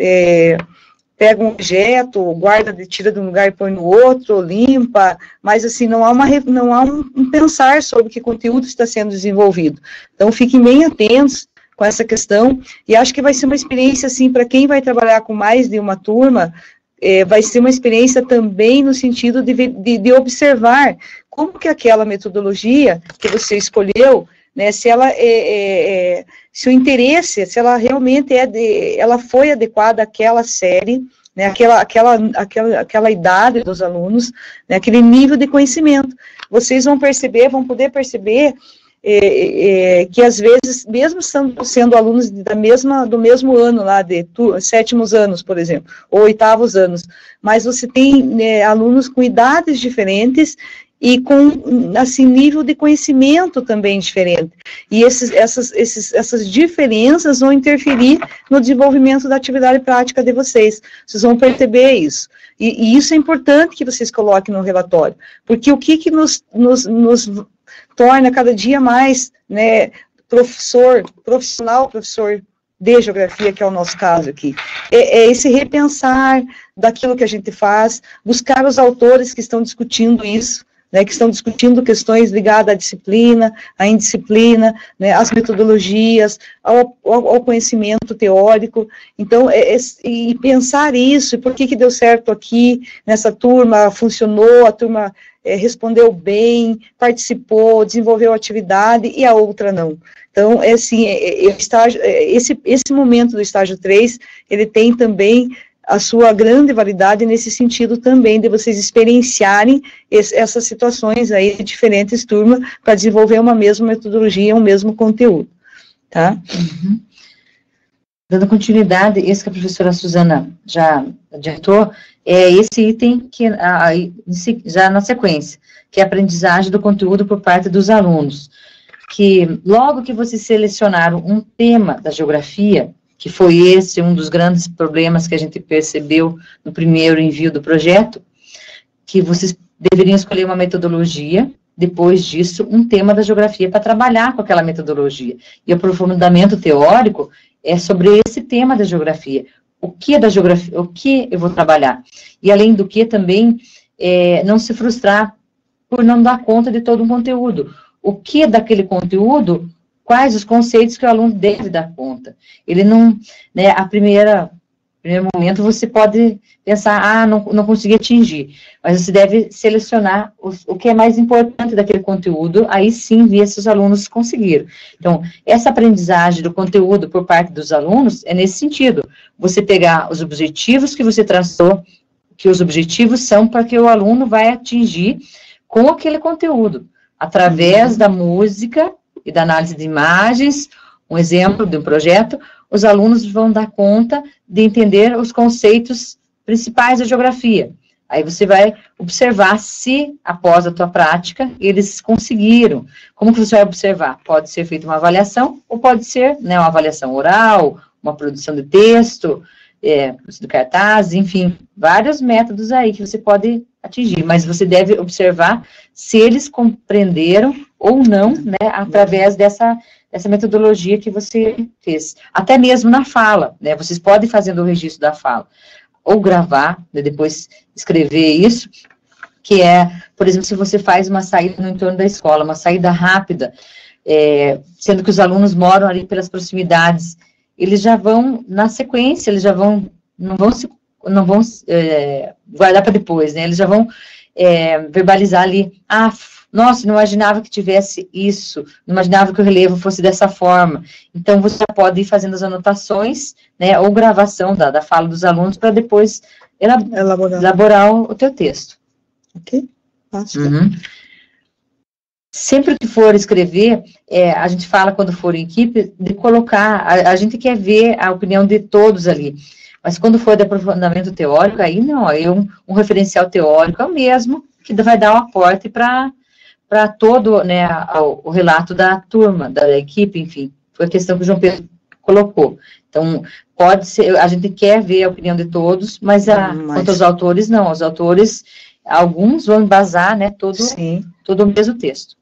pega um objeto, guarda, tira de um lugar e põe no outro, limpa, mas assim, não há um pensar sobre que conteúdo está sendo desenvolvido. Então, fiquem bem atentos com essa questão, e acho que vai ser uma experiência, assim, para quem vai trabalhar com mais de uma turma, vai ser uma experiência também no sentido de observar como que aquela metodologia que você escolheu, né, se ela se o interesse, se ela realmente ela foi adequada àquela série, né, aquela idade dos alunos, né, aquele nível de conhecimento. Vocês vão poder perceber que às vezes, mesmo sendo alunos do mesmo ano lá, de 7º anos, por exemplo, ou 8º anos, mas você tem, né, alunos com idades diferentes e com, assim, nível de conhecimento também diferente. E essas diferenças vão interferir no desenvolvimento da atividade prática de vocês. Vocês vão perceber isso. E isso é importante que vocês coloquem no relatório, porque o que nos torna cada dia mais, né, professor de geografia, que é o nosso caso aqui, é esse repensar daquilo que a gente faz, buscar os autores que estão discutindo isso, né, que estão discutindo questões ligadas à disciplina, à indisciplina, né, às metodologias, ao conhecimento teórico. Então, e pensar isso, por que deu certo aqui, nessa turma, funcionou, a turma respondeu bem, participou, desenvolveu atividade, e a outra não. Então, assim, esse momento do estágio 3, ele tem também a sua grande validade nesse sentido também, de vocês experienciarem essas situações aí de diferentes turmas, para desenvolver uma mesma metodologia, um mesmo conteúdo, tá? Uhum. Dando continuidade, esse que a professora Suzana já adiantou, é esse item que, já na sequência, que é a aprendizagem do conteúdo por parte dos alunos, que logo que vocês selecionaram um tema da geografia, que foi esse um dos grandes problemas que a gente percebeu no primeiro envio do projeto, que vocês deveriam escolher uma metodologia, depois disso, um tema da geografia para trabalhar com aquela metodologia. E o aprofundamento teórico é sobre esse tema da geografia. O que é da geografia, o que eu vou trabalhar? E além do que também, não se frustrar por não dar conta de todo um conteúdo. O que é daquele conteúdo, quais os conceitos que o aluno deve dar conta. Ele não, né, primeiro momento você pode pensar, não consegui atingir, mas você deve selecionar o que é mais importante daquele conteúdo, aí sim ver se os alunos conseguiram. Então, essa aprendizagem do conteúdo por parte dos alunos é nesse sentido, você pegar os objetivos que você traçou, que os objetivos são para que o aluno vai atingir com aquele conteúdo, através da música e da análise de imagens, um exemplo de um projeto, os alunos vão dar conta de entender os conceitos principais da geografia. Aí você vai observar se, após a tua prática, eles conseguiram. Como que você vai observar? Pode ser feita uma avaliação, ou pode ser, né, uma avaliação oral, uma produção de texto, do cartaz, enfim, vários métodos aí que você pode atingir, mas você deve observar se eles compreenderam ou não, né, através dessa metodologia que você fez. Até mesmo na fala, né, vocês podem fazer o registro da fala, ou gravar, né, depois escrever isso, que é, por exemplo, se você faz uma saída no entorno da escola, uma saída rápida, sendo que os alunos moram ali pelas proximidades, eles já vão, na sequência, eles já vão, não vão guardar para depois, né, eles já vão verbalizar ali, nossa, não imaginava que tivesse isso, não imaginava que o relevo fosse dessa forma. Então, você pode ir fazendo as anotações, né, ou gravação da fala dos alunos, para depois elaborar o teu texto. Ok? Fácil. Uhum. Sempre que for escrever, a gente fala, quando for em equipe, de colocar, a gente quer ver a opinião de todos ali, mas quando for de aprofundamento teórico, aí não, um referencial teórico é o mesmo, que vai dar um aporte para para todo, né, o relato da turma, da equipe, enfim, foi a questão que o João Pedro colocou. Então, pode ser, a gente quer ver a opinião de todos, mas quanto aos autores, não, os autores, alguns vão embasar, né, todo o mesmo texto.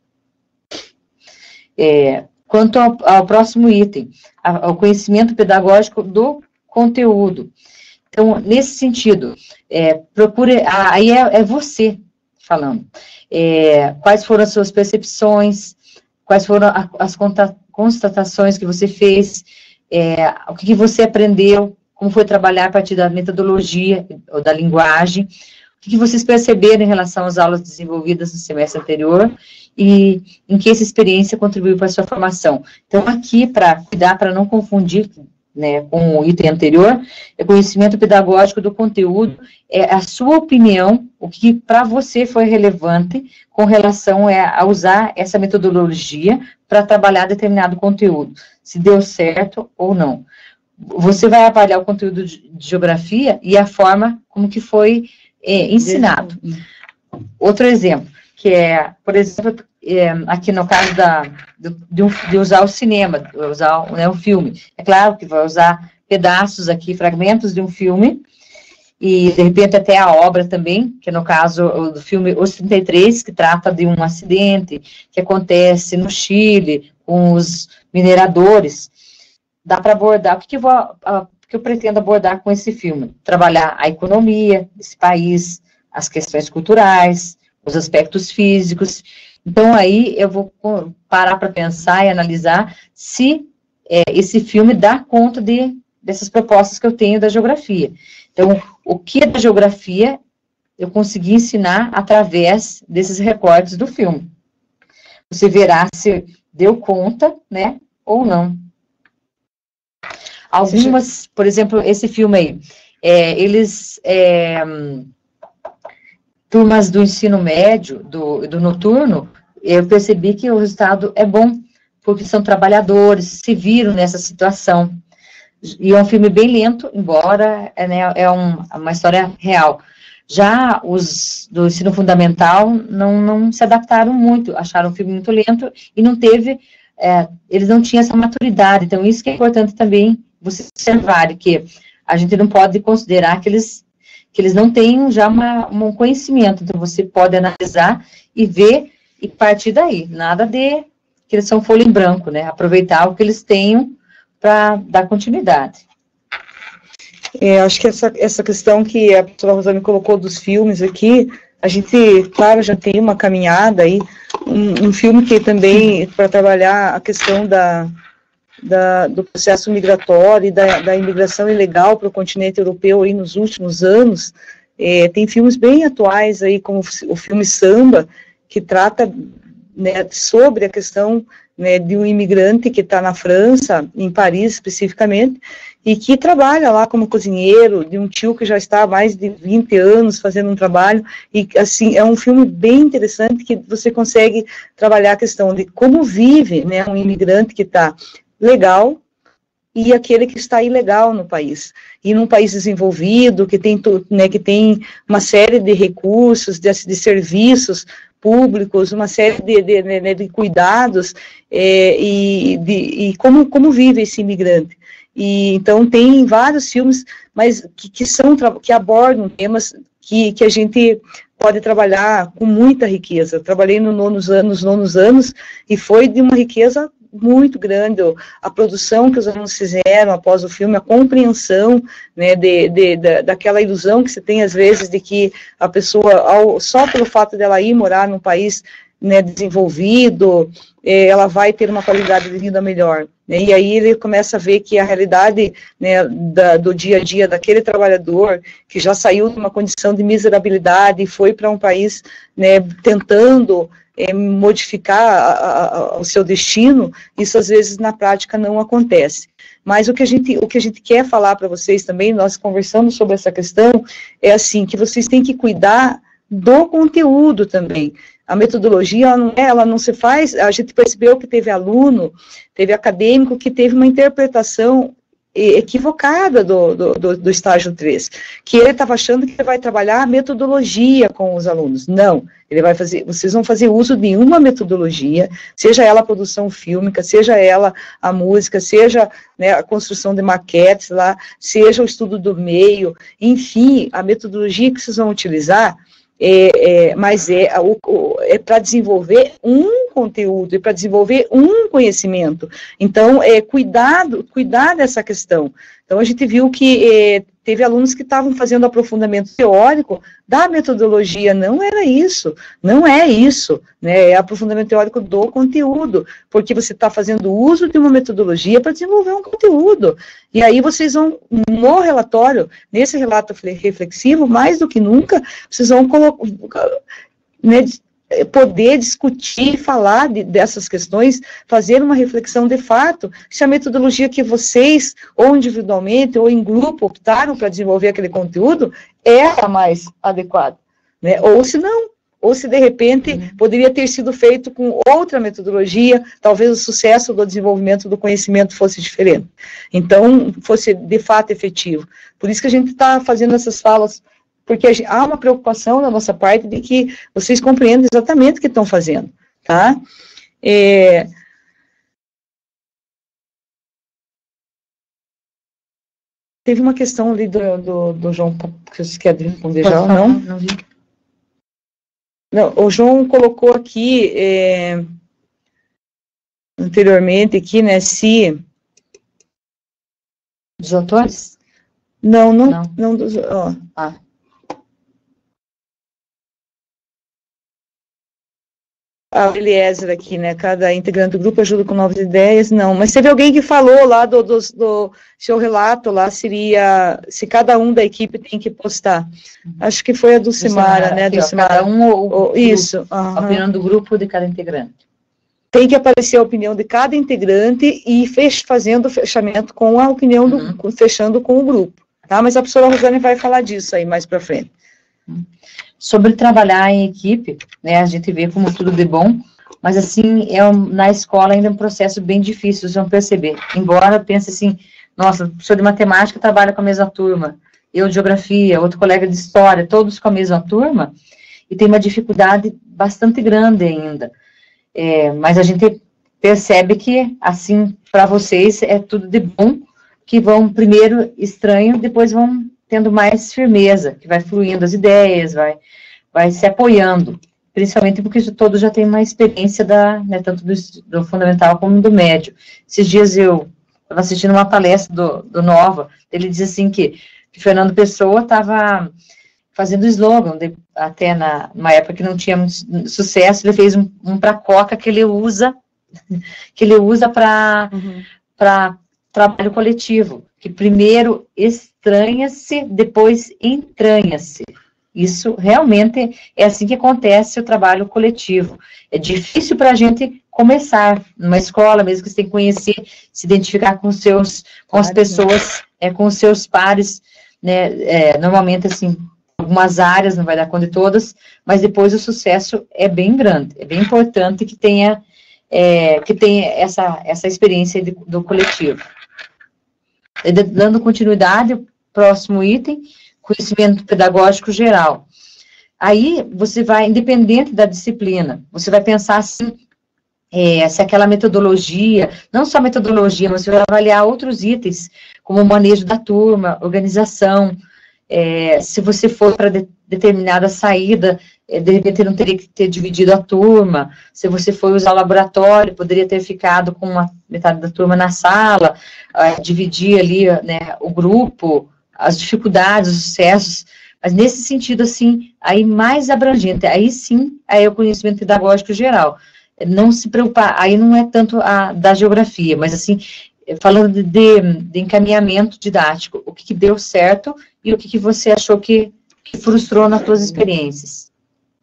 Quanto ao próximo item, ao conhecimento pedagógico do conteúdo. Então, nesse sentido, procure, aí é você falando, quais foram as suas percepções, quais foram as constatações que você fez, o que você aprendeu, como foi trabalhar a partir da metodologia ou da linguagem, o que vocês perceberam em relação às aulas desenvolvidas no semestre anterior e em que essa experiência contribuiu para a sua formação. Então, aqui, para cuidar, para não confundir, né, com o item anterior, é conhecimento pedagógico do conteúdo, é a sua opinião, o que para você foi relevante com relação a usar essa metodologia para trabalhar determinado conteúdo, se deu certo ou não. Você vai avaliar o conteúdo de geografia e a forma como que foi ensinado. Outro exemplo, que por exemplo, aqui no caso de usar o cinema, usar, né, o filme. É claro que vai usar pedaços aqui, fragmentos de um filme, e de repente até a obra também, que no caso do filme Os 33, que trata de um acidente que acontece no Chile, com os mineradores. Dá para abordar, o que eu pretendo abordar com esse filme? Trabalhar a economia desse país, as questões culturais, os aspectos físicos. Então, aí eu vou parar para pensar e analisar se esse filme dá conta dessas propostas que eu tenho da geografia. Então, o que é da geografia eu consegui ensinar através desses recortes do filme. Você verá se deu conta, né, ou não. Algumas, por exemplo, esse filme aí, turmas do ensino médio, do noturno, eu percebi que o resultado é bom, porque são trabalhadores, se viram nessa situação. E é um filme bem lento, embora uma história real. Já os do ensino fundamental não se adaptaram muito, acharam o filme muito lento e não teve, eles não tinham essa maturidade. Então, isso que é importante também você observar, que a gente não pode considerar que eles não têm já um conhecimento. Então, você pode analisar e ver e partir daí. Nada de que eles são folha em branco, né? Aproveitar o que eles tenham para dar continuidade. Acho que essa questão que a professora Rosane colocou dos filmes aqui, a gente, claro, já tem uma caminhada aí, um filme que também, para trabalhar a questão do processo migratório e da imigração ilegal para o continente europeu aí nos últimos anos, tem filmes bem atuais aí, como o filme Samba, que trata, né, sobre a questão, né, de um imigrante que está na França, em Paris especificamente, e que trabalha lá como cozinheiro, de um tio que já está há mais de 20 anos fazendo um trabalho, e assim, é um filme bem interessante que você consegue trabalhar a questão de como vive, né, um imigrante que está legal e aquele que está ilegal no país. E num país desenvolvido, que tem, né, que tem uma série de recursos, de serviços públicos, uma série de cuidados, e como vive esse imigrante. E, então, tem vários filmes, mas que abordam temas que a gente pode trabalhar com muita riqueza. Eu trabalhei nos nonos anos, e foi de uma riqueza muito grande, a produção que os alunos fizeram após o filme, a compreensão, né, daquela ilusão que se tem às vezes de que a pessoa, só pelo fato dela ir morar num país, né, desenvolvido, ela vai ter uma qualidade de vida melhor, né, e aí ele começa a ver que a realidade, né, do dia a dia daquele trabalhador que já saiu de uma condição de miserabilidade e foi para um país, né, tentando modificar o seu destino, isso às vezes na prática não acontece. Mas o que a gente quer falar para vocês também, nós conversamos sobre essa questão, é assim, que vocês têm que cuidar do conteúdo também. A metodologia, ela não se faz, a gente percebeu que teve aluno, teve acadêmico que teve uma interpretação equivocada do estágio 3, que ele estava achando que ele vai trabalhar a metodologia com os alunos. Não, vocês vão fazer uso de uma metodologia, seja ela a produção fílmica, seja ela a música, seja, né, a construção de maquetes lá, seja o estudo do meio, enfim, a metodologia que vocês vão utilizar, mas é para desenvolver um conteúdo, é para desenvolver um conhecimento. Então, cuidar dessa questão. Então, a gente viu que teve alunos que estavam fazendo aprofundamento teórico da metodologia, não era isso, não é isso, né, é aprofundamento teórico do conteúdo, porque você está fazendo uso de uma metodologia para desenvolver um conteúdo, e aí vocês vão, no relatório, nesse relato reflexivo, mais do que nunca, vocês vão né, poder discutir, falar dessas questões, fazer uma reflexão de fato, se a metodologia que vocês, ou individualmente, ou em grupo, optaram para desenvolver aquele conteúdo, é a mais adequada, né? Ou se não, ou se de repente poderia ter sido feito com outra metodologia, talvez o sucesso do desenvolvimento do conhecimento fosse diferente. Então, fosse de fato efetivo. Por isso que a gente está fazendo essas falas, porque há uma preocupação da nossa parte de que vocês compreendam exatamente o que estão fazendo, tá? Teve uma questão ali do João, que você quer responder já ou não? Não vi. Não, o João colocou aqui, anteriormente aqui, né, se... Dos autores? Não dos... Ó. A Eliezer aqui, né, cada integrante do grupo ajuda com novas ideias, não, mas teve alguém que falou lá do seu relato lá, seria, se cada um da equipe tem que postar, acho que foi a Dulcimara, né, Dulcimara. Cada um, isso. A opinião do grupo de cada integrante. Tem que aparecer a opinião de cada integrante e fazendo o fechamento com a opinião fechando com o grupo, tá, mas a professora Rosane vai falar disso aí mais para frente. Sobre trabalhar em equipe, né, a gente vê como tudo de bom, mas assim, na escola ainda é um processo bem difícil, vocês vão perceber. Embora pense assim, nossa, o professor de matemática trabalha com a mesma turma, eu de geografia, outro colega de história, todos com a mesma turma, e tem uma dificuldade bastante grande ainda. Mas a gente percebe que, assim, para vocês é tudo de bom, que vão primeiro estranho, depois vão tendo mais firmeza, que vai fluindo as ideias, vai se apoiando, principalmente porque todos já têm uma experiência né, tanto do fundamental como do médio. Esses dias eu estava assistindo uma palestra do Nova, ele diz assim que Fernando Pessoa estava fazendo slogan, até numa época que não tinha muito sucesso, ele fez um para Coca que ele usa para trabalho coletivo, que primeiro estranha-se, depois entranha-se. Isso realmente é assim que acontece o trabalho coletivo. É difícil para a gente começar numa escola, mesmo que você tenha que conhecer, se identificar com as pessoas, com os seus pares, né, normalmente, assim, algumas áreas, não vai dar conta de todas, mas depois o sucesso é bem grande, é bem importante que tenha essa experiência do coletivo. Dando continuidade, o próximo item, conhecimento pedagógico geral. Aí, você vai, independente da disciplina, você vai pensar assim, se aquela metodologia, não só metodologia, mas você vai avaliar outros itens, como o manejo da turma, organização, se você for para determinada saída, de repente não teria que ter dividido a turma, se você for usar o laboratório, poderia ter ficado com metade da turma na sala, dividir ali, né, o grupo, as dificuldades, os sucessos, mas nesse sentido, assim, aí mais abrangente, aí sim, aí é o conhecimento pedagógico geral. Não se preocupar, aí não é tanto da geografia, mas assim, falando de encaminhamento didático, o que deu certo e o que você achou que frustrou nas suas experiências.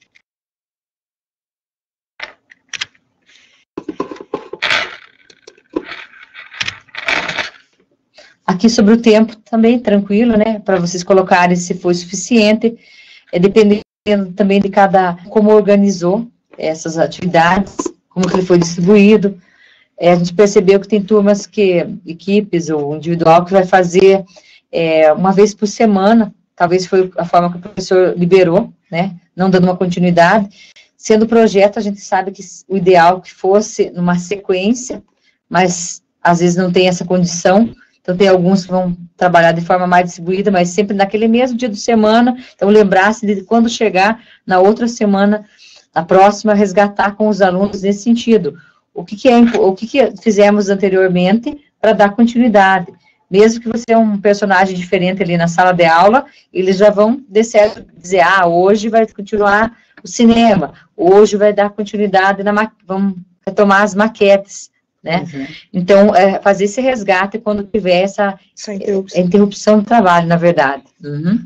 Aqui sobre o tempo também, tranquilo, né, para vocês colocarem se foi suficiente, dependendo também de como organizou essas atividades, como que ele foi distribuído, a gente percebeu que tem turmas equipes ou individual, que vai fazer uma vez por semana, talvez foi a forma que o professor liberou, né, não dando uma continuidade. Sendo projeto, a gente sabe que o ideal que fosse numa sequência, mas às vezes não tem essa condição, então tem alguns que vão trabalhar de forma mais distribuída, mas sempre naquele mesmo dia de semana, então lembrar-se de quando chegar na outra semana, na próxima, resgatar com os alunos nesse sentido. O que fizemos anteriormente para dar continuidade. Mesmo que você é um personagem diferente ali na sala de aula, eles já vão dizer, hoje vai continuar o cinema, hoje vai dar continuidade, vamos retomar as maquetes, né? Uhum. Então, fazer esse resgate quando tiver essa interrupção do trabalho, na verdade. Uhum.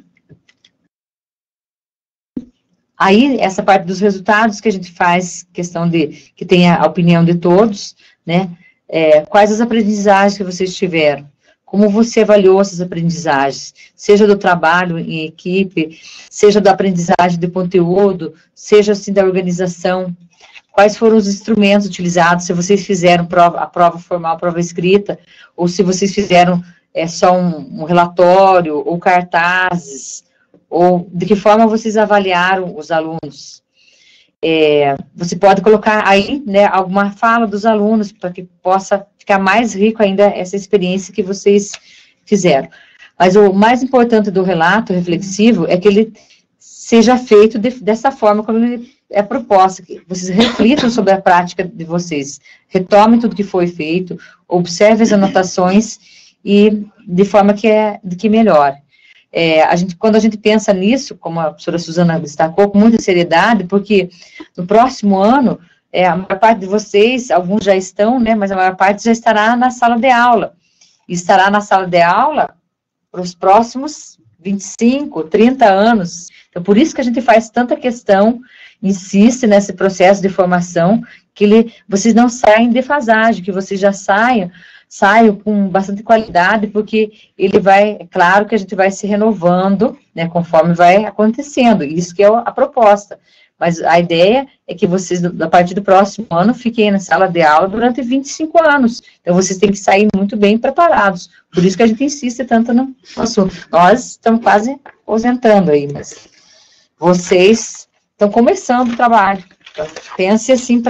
Aí, essa parte dos resultados que a gente faz, questão de que tenha a opinião de todos, né? Quais as aprendizagens que vocês tiveram? Como você avaliou essas aprendizagens? Seja do trabalho em equipe, seja da aprendizagem de conteúdo, seja assim da organização. Quais foram os instrumentos utilizados? Se vocês fizeram a prova formal, a prova escrita, ou se vocês fizeram só um relatório, ou cartazes, ou de que forma vocês avaliaram os alunos. Você pode colocar aí, né, alguma fala dos alunos, para que possa ficar mais rico ainda essa experiência que vocês fizeram. Mas o mais importante do relato reflexivo é que ele seja feito dessa forma como ele é proposta, que vocês reflitam sobre a prática de vocês, retomem tudo que foi feito, observem as anotações e de forma que melhore. Quando a gente pensa nisso, como a professora Suzana destacou, com muita seriedade, porque no próximo ano, a maior parte de vocês, alguns já estão, né, mas a maior parte já estará na sala de aula, e estará na sala de aula para os próximos 25, 30 anos. Então, por isso que a gente faz tanta questão, insiste nesse processo de formação, que vocês não saem de defasagem, que vocês já saiam com bastante qualidade, porque é claro que a gente vai se renovando, né, conforme vai acontecendo, isso que é a proposta, mas a ideia é que vocês, a partir do próximo ano, fiquem na sala de aula durante 25 anos, então vocês têm que sair muito bem preparados, por isso que a gente insiste tanto no assunto. Nós estamos quase aposentando aí, mas vocês estão começando o trabalho, então, pense assim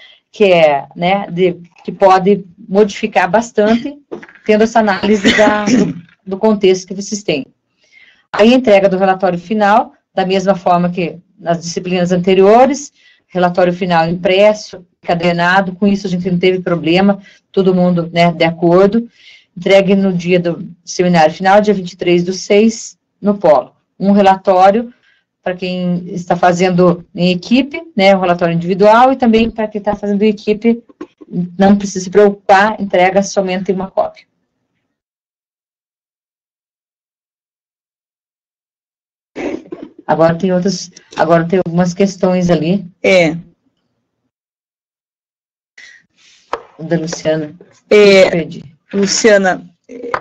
que pode modificar bastante, tendo essa análise do contexto que vocês têm. Aí a entrega do relatório final, da mesma forma que nas disciplinas anteriores, relatório final impresso, encadenado, com isso a gente não teve problema, todo mundo, né, de acordo, entregue no dia do seminário final, dia 23/6, no Polo. Um relatório para quem está fazendo em equipe, né, um relatório individual, e também para quem está fazendo em equipe, não precisa se preocupar, entrega somente uma cópia. Agora tem algumas questões ali. Da Luciana. Luciana,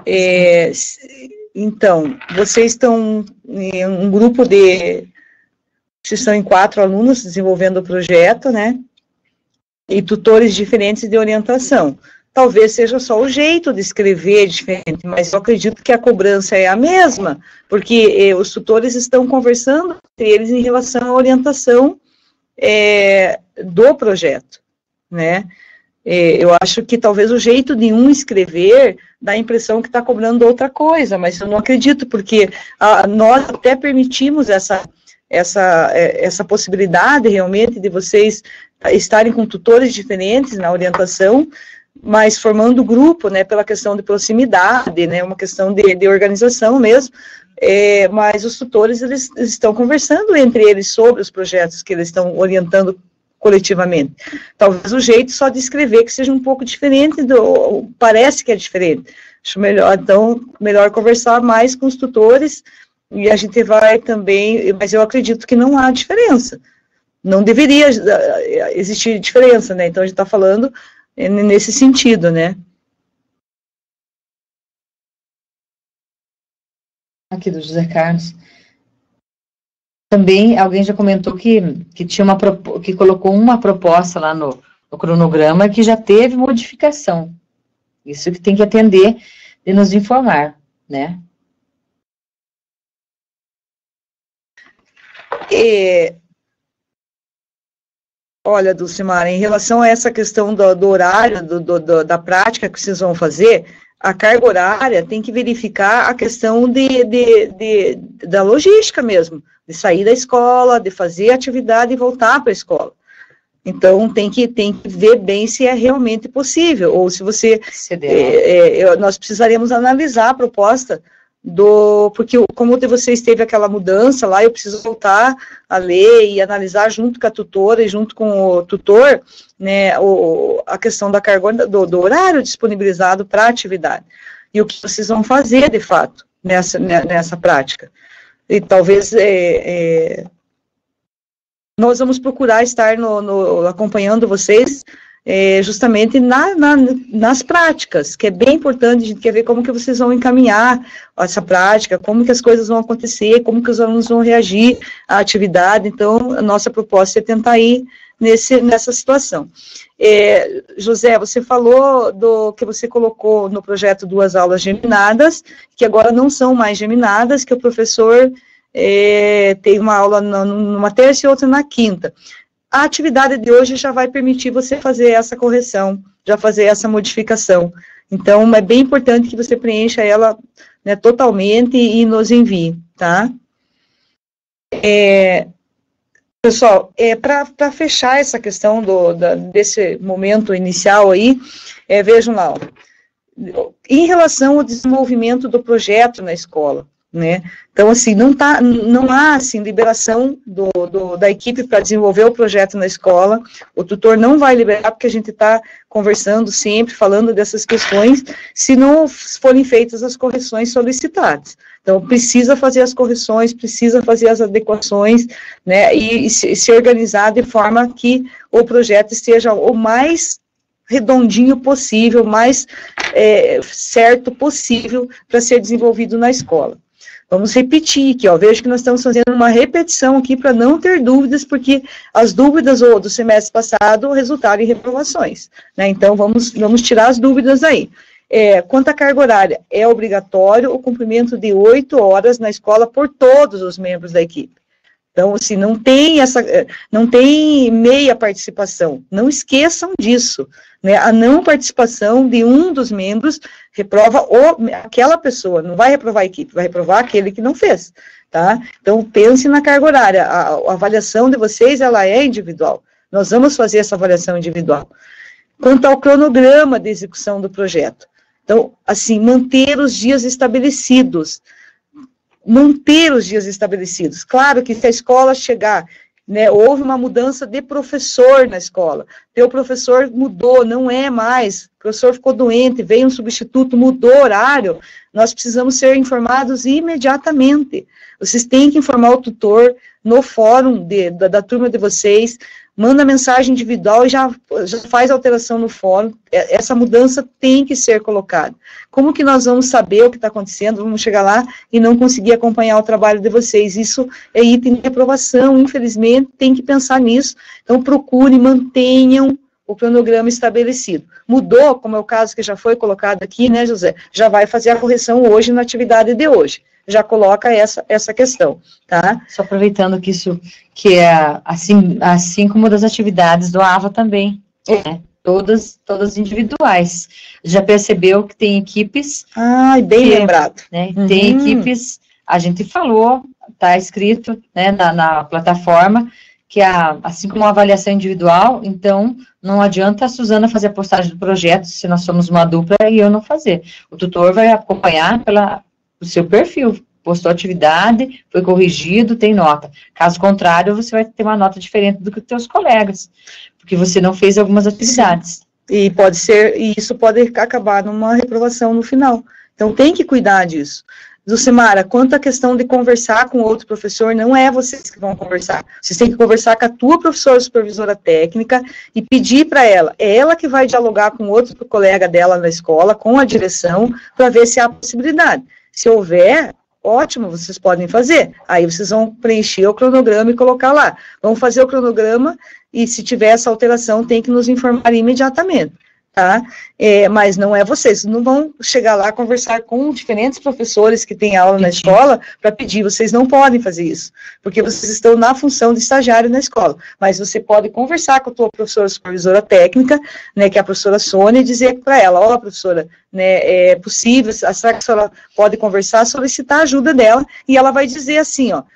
então, vocês estão em um grupo vocês estão em 4 alunos desenvolvendo o projeto, né? E tutores diferentes de orientação. Talvez seja só o jeito de escrever diferente, mas eu acredito que a cobrança é a mesma, porque os tutores estão conversando entre eles em relação à orientação do projeto, né? Eu acho que talvez o jeito de um escrever dá a impressão que está cobrando outra coisa, mas eu não acredito, porque nós até permitimos essa possibilidade realmente de vocês estarem com tutores diferentes na orientação, mas formando grupo, né, pela questão de proximidade, né, uma questão de organização mesmo, mas os tutores, eles estão conversando entre eles sobre os projetos que eles estão orientando coletivamente. Talvez o jeito só de escrever que seja um pouco diferente, parece que é diferente. Acho melhor conversar mais com os tutores, e a gente vai também, mas eu acredito que não há diferença. Não deveria existir diferença, né? Então, a gente está falando nesse sentido, né? Aqui do José Carlos. Também alguém já comentou que tinha que colocou uma proposta lá no no cronograma que já teve modificação. Isso que tem que atender e nos informar, né? Olha, Dulcimara, em relação a essa questão do horário, da prática que vocês vão fazer, a carga horária tem que verificar a questão da logística mesmo, de sair da escola, de fazer a atividade e voltar para a escola. Então, tem que ver bem se é realmente possível, ou se você... nós precisaremos analisar a proposta porque como de vocês teve aquela mudança lá, eu preciso voltar a ler e analisar junto com a tutora e junto com o tutor, né, a questão da carga, do horário disponibilizado para a atividade, e o que vocês vão fazer, de fato, nessa prática. E talvez nós vamos procurar estar acompanhando vocês justamente nas práticas, que é bem importante. A gente quer ver como que vocês vão encaminhar essa prática, como que as coisas vão acontecer, como que os alunos vão reagir à atividade. Então, a nossa proposta é tentar ir nessa situação. José, você falou que você colocou no projeto 2 aulas geminadas, que agora não são mais geminadas, que o professor tem uma aula numa terça e outra na quinta. A atividade de hoje já vai permitir você fazer essa correção, já fazer essa modificação. Então, é bem importante que você preencha ela, né, totalmente e nos envie, tá? Pessoal, para fechar essa questão desse momento inicial aí, vejam lá, ó, em relação ao desenvolvimento do projeto na escola, né? Então, assim, não há, assim, liberação da equipe para desenvolver o projeto na escola. O tutor não vai liberar, porque a gente está conversando sempre, falando dessas questões, se não forem feitas as correções solicitadas. Então, precisa fazer as correções, precisa fazer as adequações, né, e se organizar de forma que o projeto esteja o mais redondinho possível, mais certo possível para ser desenvolvido na escola. Vamos repetir aqui, ó, vejo que nós estamos fazendo uma repetição aqui para não ter dúvidas, porque as dúvidas do semestre passado resultaram em reprovações, né? Então, vamos tirar as dúvidas aí. Quanto à carga horária, é obrigatório o cumprimento de 8 horas na escola por todos os membros da equipe. Então, assim, não tem meia participação, não esqueçam disso, né? A não participação de um dos membros reprova aquela pessoa, não vai reprovar a equipe, vai reprovar aquele que não fez, tá? Então, pense na carga horária, a avaliação de vocês, ela é individual, nós vamos fazer essa avaliação individual. Quanto ao cronograma de execução do projeto, então, assim, manter os dias estabelecidos, claro que se a escola chegar, né, houve uma mudança de professor na escola, o professor mudou, não é mais, o professor ficou doente, veio um substituto, mudou o horário, nós precisamos ser informados imediatamente. Vocês têm que informar o tutor no fórum da turma de vocês, manda mensagem individual e já faz alteração no fórum. Essa mudança tem que ser colocada. Como que nós vamos saber o que está acontecendo? Vamos chegar lá e não conseguir acompanhar o trabalho de vocês. Isso é item de reprovação, infelizmente, tem que pensar nisso. Então, procure, mantenham o cronograma estabelecido. Mudou, como é o caso que já foi colocado aqui, né, José? Já vai fazer a correção hoje na atividade de hoje. Já coloca essa questão, tá? Só aproveitando que isso, que é assim como das atividades do AVA também, né? Todas individuais. Já percebeu que tem equipes... bem lembrado. Né, tem equipes, a gente falou, está escrito, né, na plataforma, que assim como uma avaliação individual, então não adianta a Suzana fazer a postagem do projeto, se nós somos uma dupla, e eu não fazer. O tutor vai acompanhar o seu perfil, postou atividade, foi corrigido, tem nota. Caso contrário, você vai ter uma nota diferente do que os seus colegas, porque você não fez algumas atividades. E isso pode acabar numa reprovação no final. Então, tem que cuidar disso. Dulcimara, quanto à questão de conversar com outro professor, não é vocês que vão conversar. Vocês têm que conversar com a tua professora supervisora técnica e pedir para ela. É ela que vai dialogar com outro colega dela na escola, com a direção, para ver se há possibilidade. Se houver, ótimo, vocês podem fazer. Aí vocês vão preencher o cronograma e colocar lá. Vão fazer o cronograma e se tiver essa alteração, tem que nos informar imediatamente. Tá? Mas não é vocês não vão chegar lá conversar com diferentes professores que têm aula na escola para pedir, vocês não podem fazer isso, porque vocês estão na função de estagiário na escola, mas você pode conversar com a tua professora supervisora técnica, né, que é a professora Sônia, e dizer para ela, ó, professora, né, é possível, será que a senhora pode conversar, solicitar a ajuda dela, e ela vai dizer assim, ó,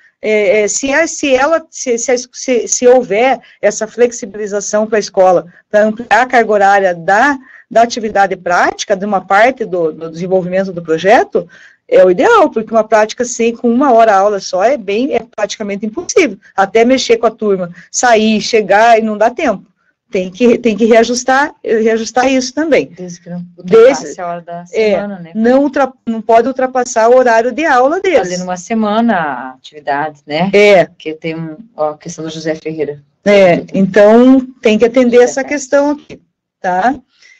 se houver essa flexibilização para a escola, para ampliar a carga horária da atividade prática, de uma parte do desenvolvimento do projeto, é o ideal, porque uma prática assim, com 1 hora aula só, é praticamente impossível, até mexer com a turma, sair, chegar, e não dá tempo. Tem que reajustar isso também. Desde que não ultrapasse a hora da semana, né? Não pode ultrapassar o horário de aula deles. Fazer numa semana a atividade, né? Porque tem a questão do José Ferreira. Então tem que atender essa questão aqui, tá?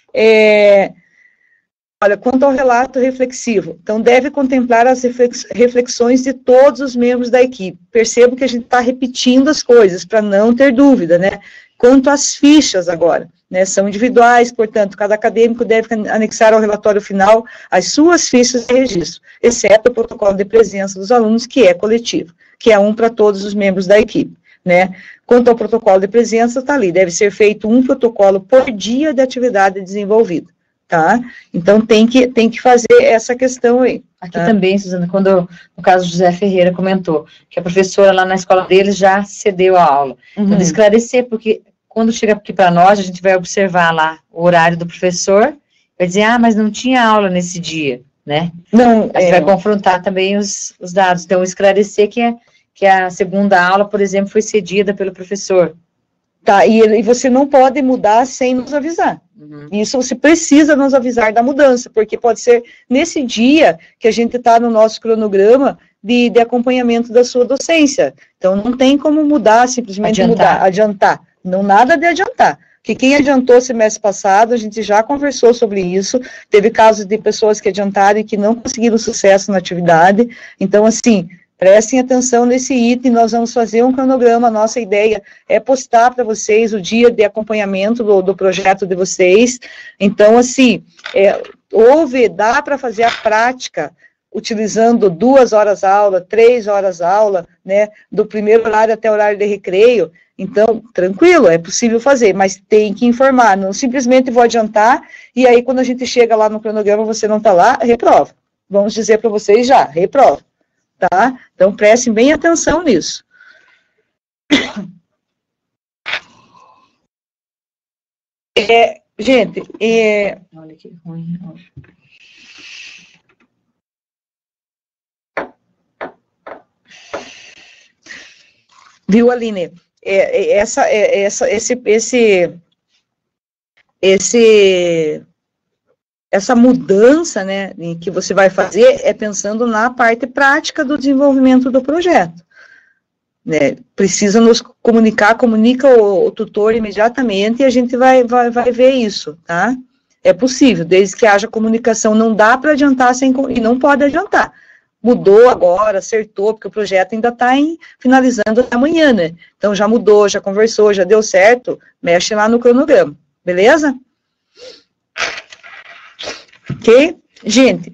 Olha, quanto ao relato reflexivo, então deve contemplar as reflexões de todos os membros da equipe. Percebo que a gente está repetindo as coisas, para não ter dúvida, né? Quanto às fichas agora, né, são individuais, portanto, cada acadêmico deve anexar ao relatório final as suas fichas de registro, exceto o protocolo de presença dos alunos, que é coletivo, que é um para todos os membros da equipe, né. Quanto ao protocolo de presença, está ali, deve ser feito um protocolo por dia de atividade desenvolvida, tá? Então, tem que fazer essa questão aí. Aqui também, Suzana, quando, no caso do José Ferreira, comentou que a professora lá na escola deles já cedeu a aula. Então, de esclarecer, porque quando chega aqui para nós, a gente vai observar lá o horário do professor, vai dizer, mas não tinha aula nesse dia, né? Não. A gente vai confrontar também os dados. Então, esclarecer que a segunda aula, por exemplo, foi cedida pelo professor. Tá, e você não pode mudar sem nos avisar. Isso você precisa nos avisar da mudança, porque pode ser nesse dia que a gente está no nosso cronograma de acompanhamento da sua docência. Então, não tem como mudar, simplesmente adiantar. Não, nada de adiantar. Porque quem adiantou semestre passado, a gente já conversou sobre isso, teve casos de pessoas que adiantaram e que não conseguiram sucesso na atividade. Então, assim, prestem atenção nesse item, nós vamos fazer um cronograma, nossa ideia é postar para vocês o dia de acompanhamento do projeto de vocês. Então, assim, dá para fazer a prática, utilizando 2 horas aula, 3 horas aula, né, do primeiro horário até o horário de recreio. Então, tranquilo, é possível fazer, mas tem que informar, não simplesmente vou adiantar, e aí quando a gente chega lá no cronograma, você não está lá, reprova. Vamos dizer para vocês já, reprova, tá? Então, prestem bem atenção nisso. Gente, olha que ruim, viu, Aline? Essa mudança, né, que você vai fazer é pensando na parte prática do desenvolvimento do projeto. Né? Precisa nos comunica o tutor imediatamente e a gente vai ver isso, tá? É possível, desde que haja comunicação, não dá para adiantar e não pode adiantar. Mudou agora, acertou, porque o projeto ainda está finalizando amanhã, né? Então, já mudou, já conversou, já deu certo, mexe lá no cronograma, beleza? Ok? Gente,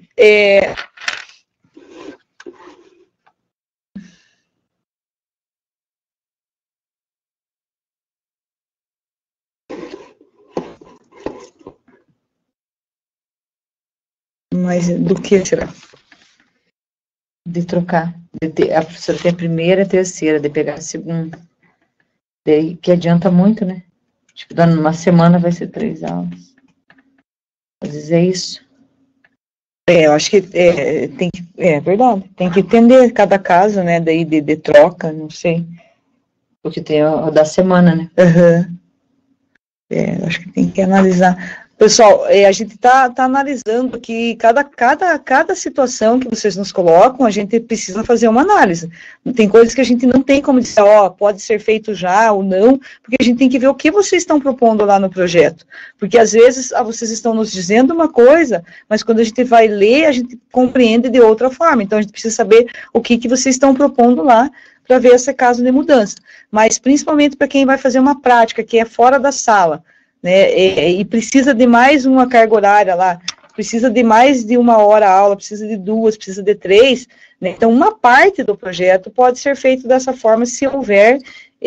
mas do que será? De trocar. A professora tem a primeira e a terceira, de pegar a segunda. Daí, que adianta muito, né? Tipo, dando uma semana vai ser 3 aulas. Às vezes é isso. Eu acho que é verdade. Tem que entender cada caso, né? Daí de troca, não sei. Porque tem o da semana, né? Acho que tem que analisar. Pessoal, a gente está analisando que cada situação que vocês nos colocam, a gente precisa fazer uma análise. Tem coisas que a gente não tem como dizer, pode ser feito já ou não, porque a gente tem que ver o que vocês estão propondo lá no projeto. Porque às vezes vocês estão nos dizendo uma coisa, mas quando a gente vai ler, a gente compreende de outra forma. Então a gente precisa saber o que vocês estão propondo lá, para ver esse caso de mudança. Mas principalmente para quem vai fazer uma prática, que é fora da sala, né, e precisa de mais uma carga horária lá, precisa de mais de 1 hora aula, precisa de 2, precisa de 3, né, então uma parte do projeto pode ser feito dessa forma se houver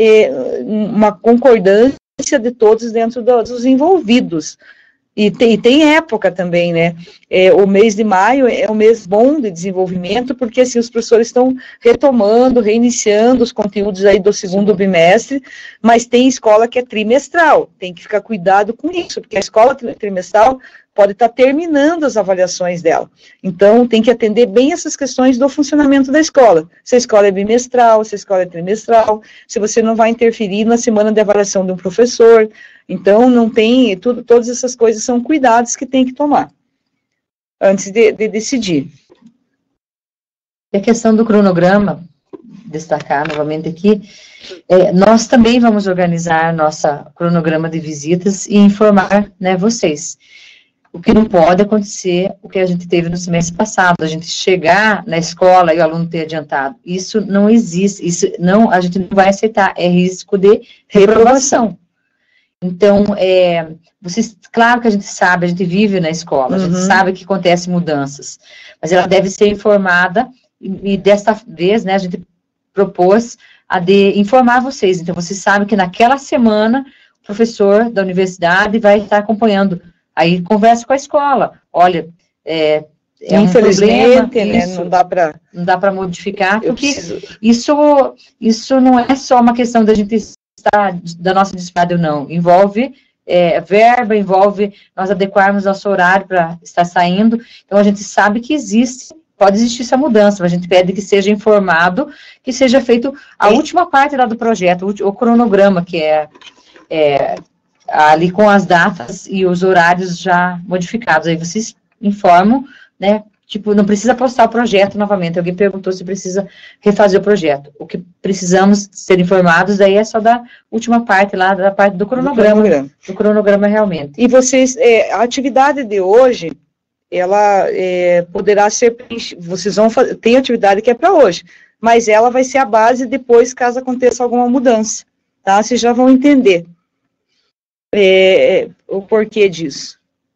uma concordância de todos dentro dos envolvidos. E tem época também, né? O mês de maio é um mês bom de desenvolvimento, porque assim, os professores estão retomando, reiniciando os conteúdos aí do segundo bimestre, mas tem escola que é trimestral, tem que ficar cuidado com isso, porque a escola trimestral pode estar terminando as avaliações dela. Então, tem que atender bem essas questões do funcionamento da escola. Se a escola é bimestral, se a escola é trimestral, se você não vai interferir na semana de avaliação de um professor. Então, não tem, todas essas coisas são cuidados que tem que tomar, antes de decidir. E a questão do cronograma, destacar novamente aqui, nós também vamos organizar nosso cronograma de visitas e informar, né, vocês. O que não pode acontecer, o que a gente teve no semestre passado, a gente chegar na escola e o aluno ter adiantado. Isso não existe, a gente não vai aceitar, é risco de reprovação. Então, vocês, claro que a gente sabe, a gente vive na escola, a gente sabe que acontecem mudanças, mas ela deve ser informada, e desta vez, né, a gente propôs de informar vocês. Então, vocês sabem que naquela semana, o professor da universidade vai estar acompanhando. Aí conversa com a escola, olha, infelizmente, um problema, né, não dá para modificar, porque isso não é só uma questão da gente estar, da nossa disponibilidade ou não, envolve verba, envolve nós adequarmos nosso horário para estar saindo, então a gente sabe que pode existir essa mudança, mas a gente pede que seja informado, que seja feito a última parte lá do projeto, o cronograma, que ali com as datas e os horários já modificados, aí vocês informam, né, tipo, não precisa postar o projeto novamente, alguém perguntou se precisa refazer o projeto, o que precisamos ser informados, daí é só da última parte lá, da parte do cronograma realmente. E vocês, a atividade de hoje, ela poderá ser, vocês vão fazer, tem atividade que é para hoje, mas ela vai ser a base depois, caso aconteça alguma mudança, tá, vocês já vão entender. O porquê disso.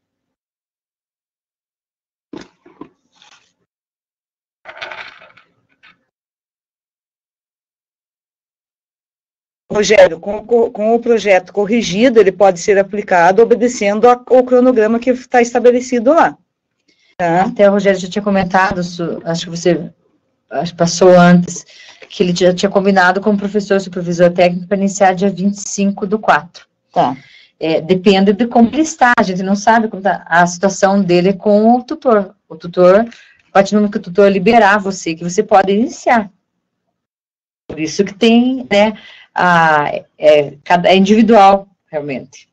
Rogério, com o projeto corrigido, ele pode ser aplicado obedecendo ao cronograma que está estabelecido lá. Tá? Até o Rogério já tinha comentado, acho que você passou antes, que ele já tinha combinado com o professor supervisor técnico para iniciar dia 25/4. Tá. Depende de como ele está, a gente não sabe como está a situação dele com o tutor. O tutor, a partir do momento que o tutor liberar você, que você pode iniciar. Por isso que tem, né, é individual, realmente.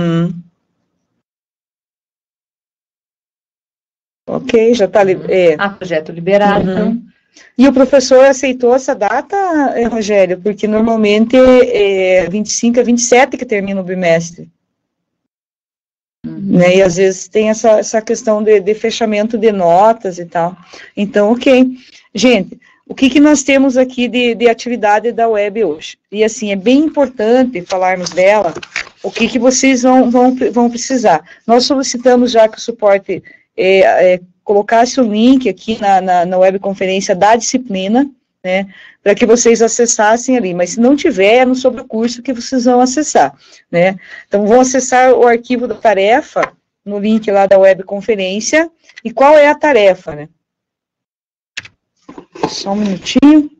Ok, já está... projeto liberado, então. E o professor aceitou essa data, Rogério? Porque normalmente é 25 a 27 que termina o bimestre. Né, e às vezes tem essa questão de fechamento de notas e tal. Então, ok. Gente, o que nós temos aqui de atividade da web hoje? E assim, é bem importante falarmos dela, o que vocês vão precisar. Nós solicitamos já que o suporte colocasse o link aqui na webconferência da disciplina, né, para que vocês acessassem ali, mas se não tiver, é no sobre o curso que vocês vão acessar, né, então vão acessar o arquivo da tarefa, no link lá da webconferência, e qual é a tarefa, né, só um minutinho,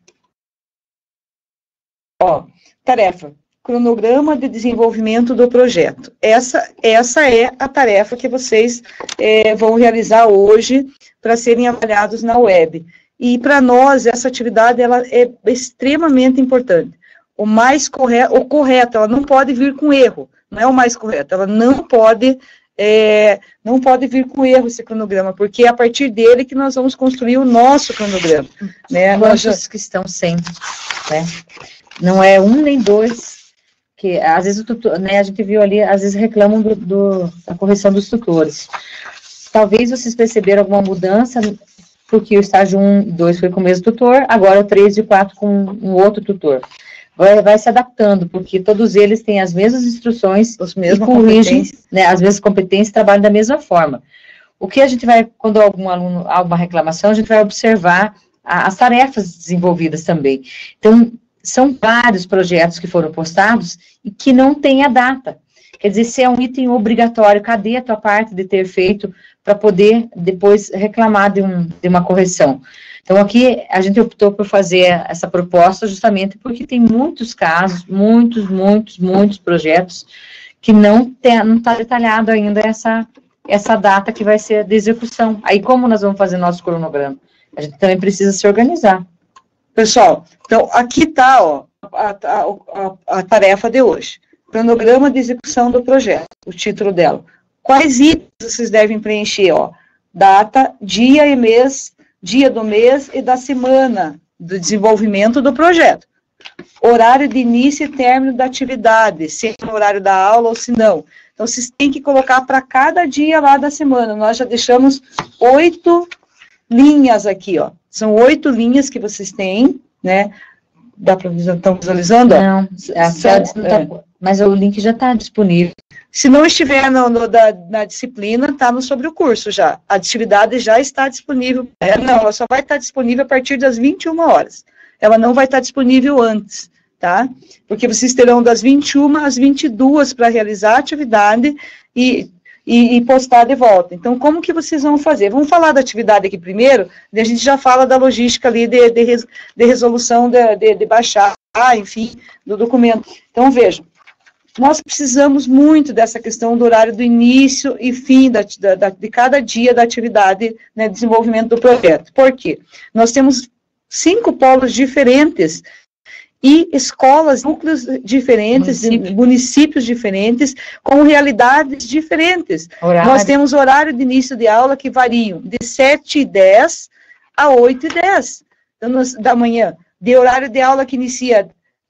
tarefa, cronograma de desenvolvimento do projeto, essa é a tarefa que vocês vão realizar hoje, para serem avaliados na web. E para nós, essa atividade, ela é extremamente importante. O correto, ela não pode vir com erro, não é o mais correto, ela não pode não pode vir com erro esse cronograma, porque é a partir dele que nós vamos construir o nosso cronograma. Né? Quantos que estão sem, né? Não é um nem dois, que às vezes o tutor, né, a gente viu ali, às vezes reclamam da correção dos tutores. Talvez vocês perceberam alguma mudança, porque o estágio 1 e 2 foi com o mesmo tutor, agora o 3 e 4 com um outro tutor. Vai se adaptando, porque todos eles têm as mesmas instruções e corrigem, né, as mesmas competências e trabalham da mesma forma. O que a gente vai, quando algum aluno há uma reclamação, a gente vai observar as tarefas desenvolvidas também. Então, são vários projetos que foram postados e que não tem a data. Quer dizer, se é um item obrigatório, cadê a tua parte de ter feito para poder depois reclamar de uma correção? Então, aqui a gente optou por fazer essa proposta justamente porque tem muitos casos, muitos projetos que não está detalhado ainda essa data que vai ser de execução. Aí, como nós vamos fazer nosso cronograma? A gente também precisa se organizar. Pessoal, então, aqui está a tarefa de hoje. Cronograma de execução do projeto, o título dela. Quais itens vocês devem preencher? Data, dia e mês, dia do mês e da semana do desenvolvimento do projeto. Horário de início e término da atividade, se é no horário da aula ou se não. Então, vocês têm que colocar para cada dia lá da semana. Nós já deixamos 8 linhas aqui, São 8 linhas que vocês têm, né? Dá para estão visualizando? Não, mas o link já está disponível. Se não estiver na disciplina, está sobre o curso já. A atividade já está disponível. Não, ela só vai estar disponível a partir das 21 horas. Ela não vai estar disponível antes, tá? Porque vocês terão das 21 às 22 para realizar a atividade e postar de volta. Então, como que vocês vão fazer? Vamos falar da atividade aqui primeiro, daí a gente já fala da logística ali de resolução, de baixar, enfim, do documento. Então, vejam, nós precisamos muito dessa questão do horário do início e fim de cada dia da atividade, né, desenvolvimento do projeto. Por quê? Nós temos 5 polos diferentes e escolas, núcleos diferentes, municípios diferentes, com realidades diferentes. Nós temos horário de início de aula que variam de 7h10 a 8h10 da manhã, de horário de aula que inicia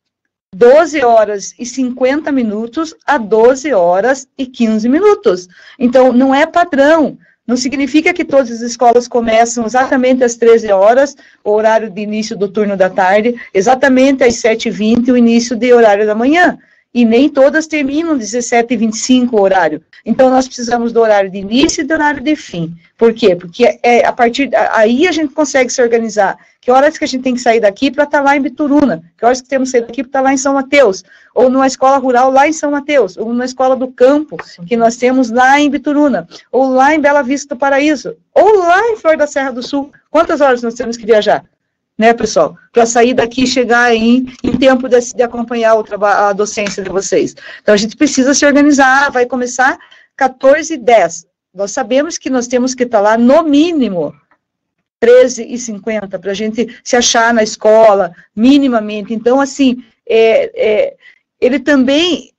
12 horas e 50 minutos a 12 horas e 15 minutos. Então, não é padrão. Não significa que todas as escolas começam exatamente às 13 horas, o horário de início do turno da tarde, exatamente às 7h20, o início de horário da manhã. E nem todas terminam 17h25 o horário. Então, nós precisamos do horário de início e do horário de fim. Por quê? Porque a partir aí a gente consegue se organizar. Que horas que a gente tem que sair daqui para estar lá em Bituruna? Que horas que temos que sair daqui para estar lá em São Mateus? Ou numa escola rural lá em São Mateus? Ou numa escola do campo que nós temos lá em Bituruna? Ou lá em Bela Vista do Paraíso? Ou lá em Flor da Serra do Sul? Quantas horas nós temos que viajar? Né, pessoal? Para sair daqui e chegar em tempo de acompanhar a docência de vocês. Então, a gente precisa se organizar, vai começar 14h10. Nós sabemos que nós temos que estar lá, no mínimo, 13h50, para a gente se achar na escola, minimamente. Então, assim, ele também...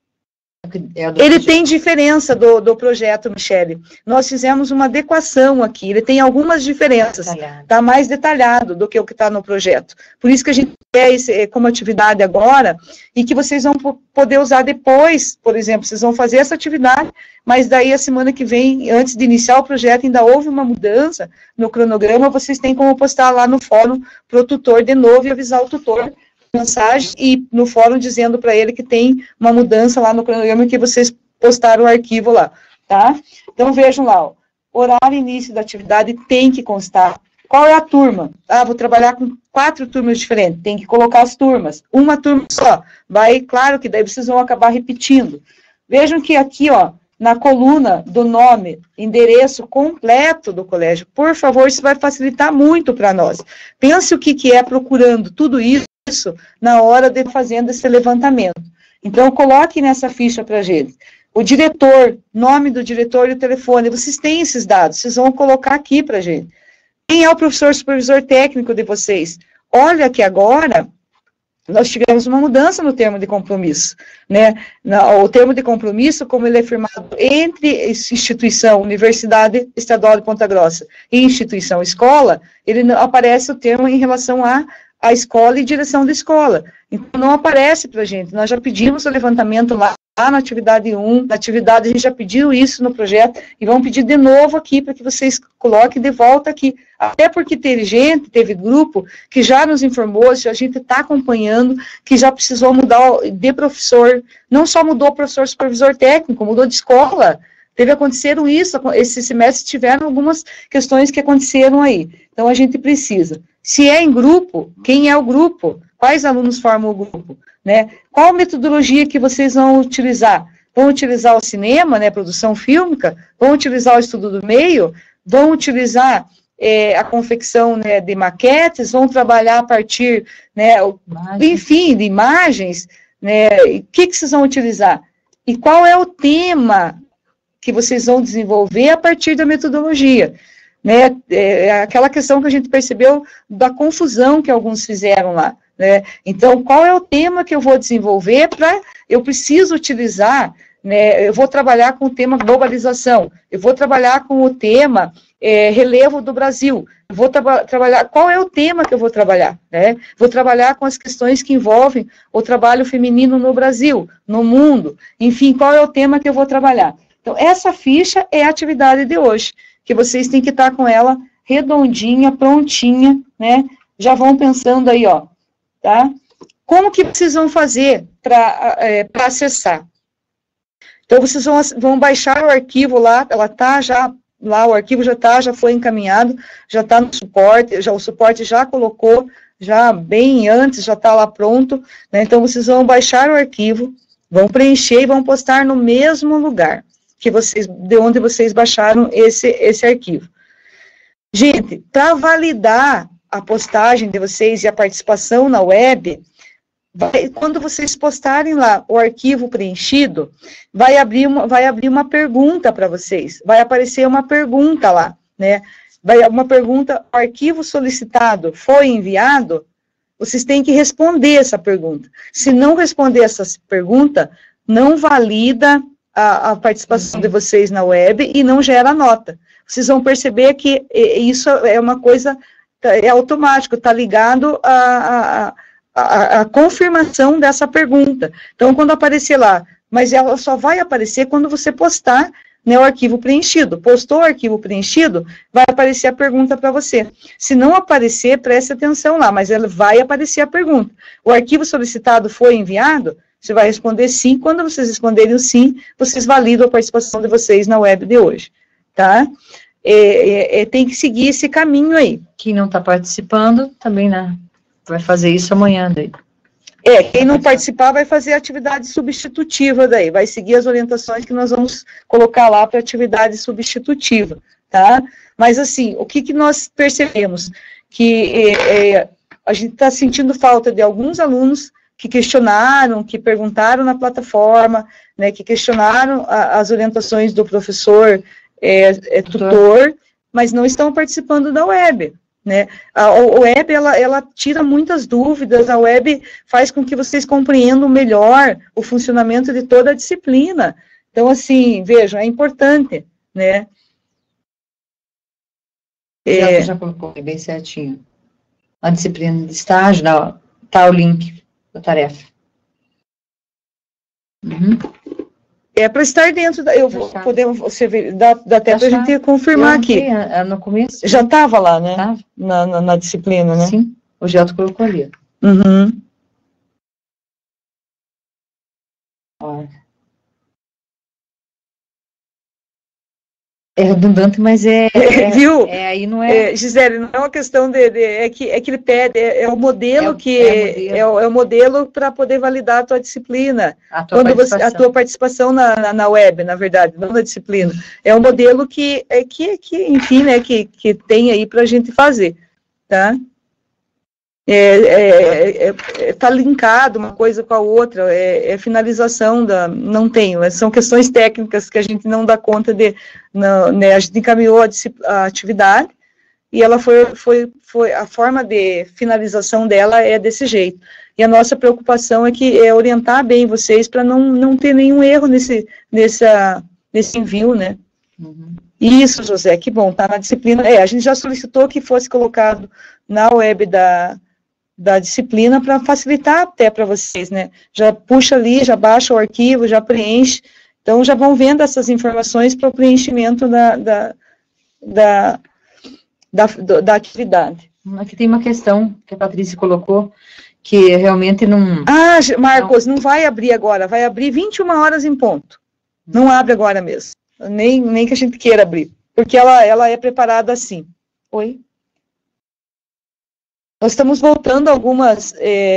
Ele tem diferença do projeto, Michele. Nós fizemos uma adequação aqui, ele tem algumas diferenças, está mais detalhado do que o que está no projeto. Por isso que a gente quer esse como atividade agora, e que vocês vão poder usar depois, por exemplo, vocês vão fazer essa atividade, mas daí a semana que vem, antes de iniciar o projeto, ainda houve uma mudança no cronograma, vocês têm como postar lá no fórum para o tutor de novo e avisar o tutor mensagem e no fórum dizendo para ele que tem uma mudança lá no cronograma que vocês postaram o arquivo lá, tá? Então, vejam lá, horário e início da atividade tem que constar. Qual é a turma? Vou trabalhar com 4 turmas diferentes, tem que colocar as turmas, uma turma só. Claro que daí vocês vão acabar repetindo. Vejam que aqui, na coluna do nome, endereço completo do colégio, por favor, isso vai facilitar muito para nós. Pense o que é procurando tudo isso na hora de fazendo esse levantamento. Então, coloque nessa ficha para a gente. O diretor, nome do diretor e o telefone, vocês têm esses dados, vocês vão colocar aqui para a gente. Quem é o professor supervisor técnico de vocês? Olha que agora, nós tivemos uma mudança no termo de compromisso, né? O termo de compromisso, como ele é firmado entre instituição, Universidade Estadual de Ponta Grossa, e instituição escola, ele não aparece o termo em relação à escola e direção da escola. Então, não aparece para a gente. Nós já pedimos o levantamento lá na atividade 1, na atividade a gente já pediu isso no projeto, e vamos pedir de novo aqui, para que vocês coloquem de volta aqui, até porque teve grupo que já nos informou, a gente está acompanhando, que já precisou mudar de professor, não só mudou o professor supervisor técnico, mudou de escola, aconteceram isso, esse semestre tiveram algumas questões que aconteceram aí, então a gente precisa, se é em grupo, quem é o grupo? Quais alunos formam o grupo? Né? Qual metodologia que vocês vão utilizar? Vão utilizar o cinema, né, produção fílmica? Vão utilizar o estudo do meio? Vão utilizar a confecção, né, de maquetes? Vão trabalhar a partir, né, enfim, de imagens? Né? O que vocês vão utilizar? E qual é o tema que vocês vão desenvolver a partir da metodologia? Né? Aquela questão que a gente percebeu da confusão que alguns fizeram lá. Né? Então, qual é o tema que eu vou desenvolver eu preciso utilizar, né, eu vou trabalhar com o tema globalização, eu vou trabalhar com o tema relevo do Brasil, eu vou trabalhar, qual é o tema que eu vou trabalhar, né? Vou trabalhar com as questões que envolvem o trabalho feminino no Brasil, no mundo, enfim, qual é o tema que eu vou trabalhar? Então, essa ficha é a atividade de hoje, que vocês têm que estar com ela redondinha, prontinha, né? Já vão pensando aí, ó, tá? Como que vocês vão fazer para acessar? Então, vocês vão baixar o arquivo lá, ela tá já, lá o arquivo já foi encaminhado, já está no suporte, o suporte já colocou, já bem antes, já está lá pronto, né? Então, vocês vão baixar o arquivo, vão preencher e vão postar no mesmo lugar de onde vocês baixaram esse arquivo. Gente, para validar a postagem de vocês e a participação na web, quando vocês postarem lá o arquivo preenchido, vai abrir uma pergunta para vocês, vai aparecer uma pergunta lá, né? Uma pergunta, o arquivo solicitado foi enviado? Vocês têm que responder essa pergunta. Se não responder essa pergunta, não valida a participação de vocês na web e não gera nota. Vocês vão perceber que isso é uma coisa, é automático, está ligado a confirmação dessa pergunta. Então, quando aparecer lá, mas ela só vai aparecer quando você postar, né, o arquivo preenchido. Postou o arquivo preenchido, vai aparecer a pergunta para você. Se não aparecer, preste atenção lá, mas ela vai aparecer a pergunta. O arquivo solicitado foi enviado? Você vai responder sim. Quando vocês responderem o sim, vocês validam a participação de vocês na web de hoje, tá? Tem que seguir esse caminho aí. Quem não está participando, também, né? Vai fazer isso amanhã daí. Quem não participar vai fazer atividade substitutiva daí, vai seguir as orientações que nós vamos colocar lá para atividade substitutiva, tá? Mas assim, o que nós percebemos? Que a gente está sentindo falta de alguns alunos que questionaram, que perguntaram na plataforma, né, que questionaram as orientações do professor tutor, mas não estão participando da web. Né? A web, ela tira muitas dúvidas, a web faz com que vocês compreendam melhor o funcionamento de toda a disciplina. Então, assim, vejam, é importante, né? Já colocou bem certinho. A disciplina de estágio, tá o link da tarefa. Uhum. Para estar dentro eu vou poder, você ver, dá até para a gente confirmar aqui. No começo. Já estava lá, né? Tava. Na disciplina, né? Sim, o Gelto colocou ali. Uhum. É redundante, mas viu? Aí não é... Gisele, não é uma questão é que ele pede, o modelo é o modelo para poder validar a tua disciplina. A tua participação na web, na verdade, não na disciplina. É um modelo que enfim, né, que tem aí para a gente fazer, tá? Tá linkado uma coisa com a outra, finalização não tem, são questões técnicas que a gente não dá conta de, né, a gente encaminhou a atividade, e ela a forma de finalização dela é desse jeito. E a nossa preocupação é orientar bem vocês para não ter nenhum erro nesse envio, né? Uhum. Isso, José, que bom, tá na disciplina. A gente já solicitou que fosse colocado na web da disciplina para facilitar até para vocês, né? Já puxa ali, já baixa o arquivo, já preenche. Então, já vão vendo essas informações para o preenchimento da atividade. Aqui tem uma questão que a Patrícia colocou, que realmente não... Ah, Marcos, não vai abrir agora, vai abrir 21 horas em ponto. Não abre agora mesmo, nem que a gente queira abrir, porque ela é preparada assim. Oi? Nós estamos voltando algumas...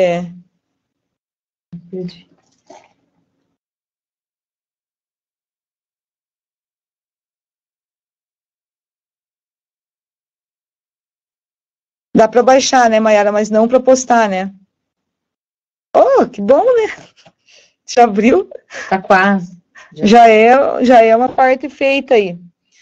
Dá para baixar, né, Mayara, mas não para postar, né? Oh, que bom, né? Já abriu? Tá quase. Já é uma parte feita aí.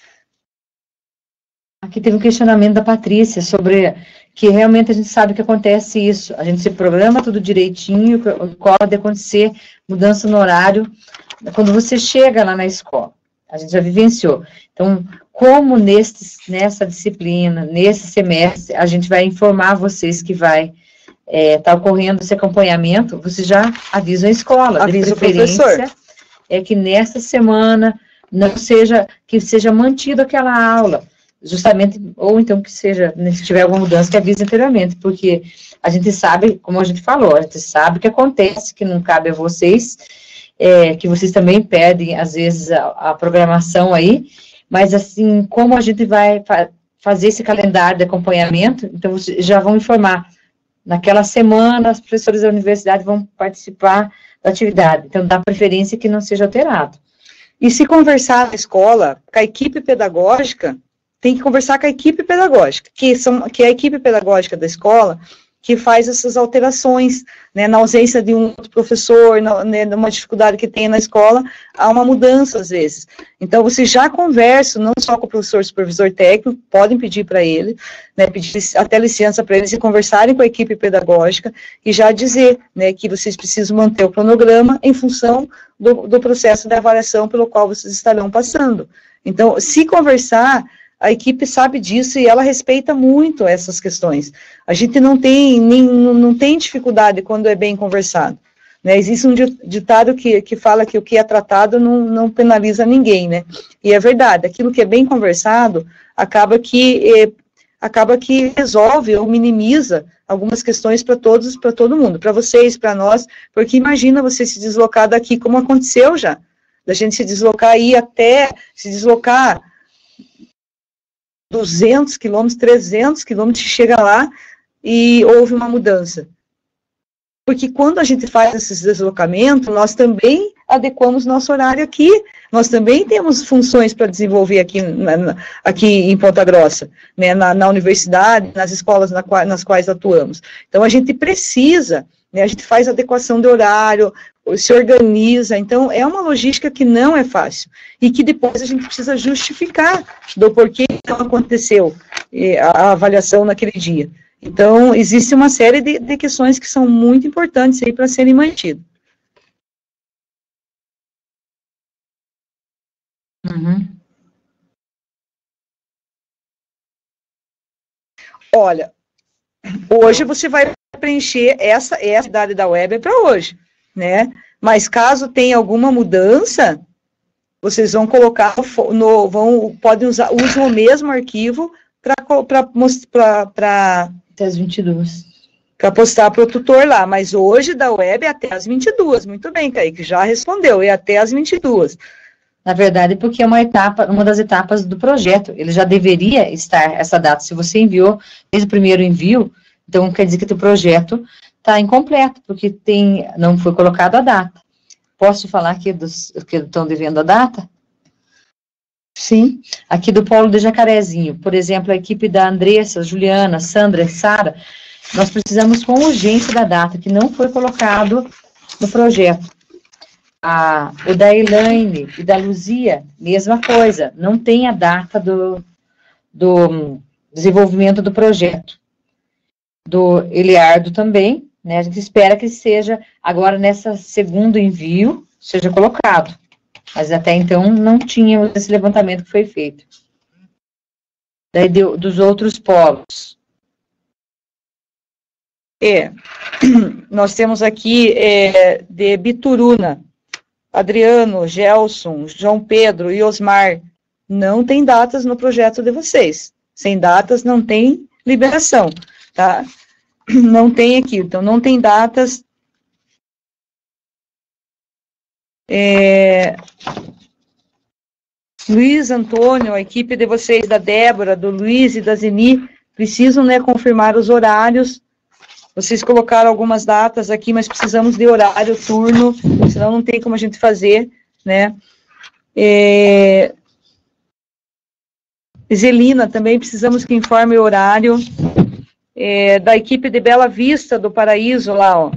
Aqui teve um questionamento da Patrícia sobre que realmente a gente sabe que acontece isso. A gente se programa tudo direitinho, pode acontecer mudança no horário quando você chega lá na escola. A gente já vivenciou. Então, como nessa disciplina, nesse semestre, a gente vai informar vocês que vai estar ocorrendo esse acompanhamento, você já avisa a escola. Avisa o professor. É que nessa semana que seja mantida aquela aula, justamente, ou então que seja, se tiver alguma mudança, que avise anteriormente, porque a gente sabe, como a gente falou, a gente sabe que acontece, que não cabe a vocês, que vocês também perdem, às vezes, a programação aí, mas, assim, como a gente vai fazer esse calendário de acompanhamento, então, vocês já vão informar. Naquela semana, os professores da universidade vão participar da atividade, então, dá preferência que não seja alterado. E se conversar na escola, com a equipe pedagógica, tem que conversar com a equipe pedagógica, que é a equipe pedagógica da escola, que faz essas alterações, né, na ausência de um outro professor, numa dificuldade que tem na escola, há uma mudança às vezes. Então, vocês já conversam, não só com o professor supervisor técnico, podem pedir para ele, né, pedir até licença para eles e conversarem com a equipe pedagógica e já dizer, né, que vocês precisam manter o cronograma em função do processo de avaliação pelo qual vocês estarão passando. Então, se conversar, a equipe sabe disso e ela respeita muito essas questões. A gente não tem dificuldade quando é bem conversado, né? Existe um ditado que fala que o que é tratado não penaliza ninguém, né? E é verdade, aquilo que é bem conversado acaba que resolve ou minimiza algumas questões para todo mundo, para vocês, para nós, porque imagina você se deslocar daqui, como aconteceu já, da gente se deslocar aí até se deslocar 200 quilômetros, 300 quilômetros, chega lá e houve uma mudança. Porque quando a gente faz esses deslocamentos, nós também adequamos nosso horário aqui, nós também temos funções para desenvolver aqui em Ponta Grossa, né, na universidade, nas escolas nas quais atuamos. Então, a gente precisa, né, a gente faz adequação de horário, se organiza, então é uma logística que não é fácil, e que depois a gente precisa justificar do porquê não aconteceu a avaliação naquele dia. Então, existe uma série de questões que são muito importantes aí para serem mantidas. Uhum. Olha, hoje você vai preencher essa atividade da web para hoje, né? Mas caso tenha alguma mudança, vocês vão colocar podem usam o mesmo arquivo para até as 22. Para postar para o tutor lá, mas hoje da web é até as 22. Muito bem, Kaique, já respondeu, é até as 22. Na verdade, porque é uma das etapas do projeto, ele já deveria estar essa data. Se você enviou desde o primeiro envio, então quer dizer que o teu projeto está incompleto, porque não foi colocada a data. Posso falar aqui dos que estão devendo a data? Sim. Aqui do Polo de Jacarezinho, por exemplo, a equipe da Andressa, Juliana, Sandra e Sara, nós precisamos com urgência da data, que não foi colocado no projeto. O da Elaine e da Luzia, mesma coisa, não tem a data desenvolvimento do projeto. Do Eliardo também, né, a gente espera que seja, agora nessa segundo envio, seja colocado. Mas até então não tínhamos esse levantamento que foi feito. Daí dos outros polos. Nós temos aqui de Bituruna, Adriano, Gelson, João Pedro e Osmar. Não tem datas no projeto de vocês. Sem datas não tem liberação, tá? Não tem aqui, então não tem datas. Luiz, Antônio, a equipe de vocês, da Débora, do Luiz e da Zeni, precisam, né, confirmar os horários. Vocês colocaram algumas datas aqui, mas precisamos de horário, turno, senão não tem como a gente fazer, né? Zelina, também precisamos que informe o horário. Da equipe de Bela Vista, do Paraíso, lá, ó.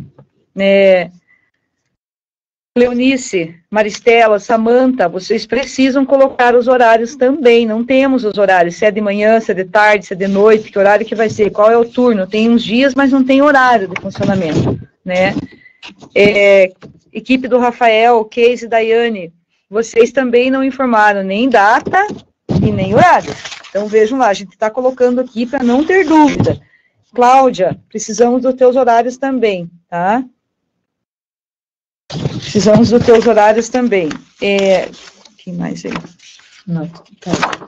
Leonice, Maristela, Samanta, vocês precisam colocar os horários também, não temos os horários, se é de manhã, se é de tarde, se é de noite, que horário que vai ser, qual é o turno, tem uns dias, mas não tem horário de funcionamento, né? Equipe do Rafael, Case e Daiane, vocês também não informaram nem data e nem horário, então vejam lá, a gente está colocando aqui para não ter dúvida. Cláudia, precisamos dos teus horários também, tá? Precisamos dos teus horários também. Quem mais aí? Não, tá.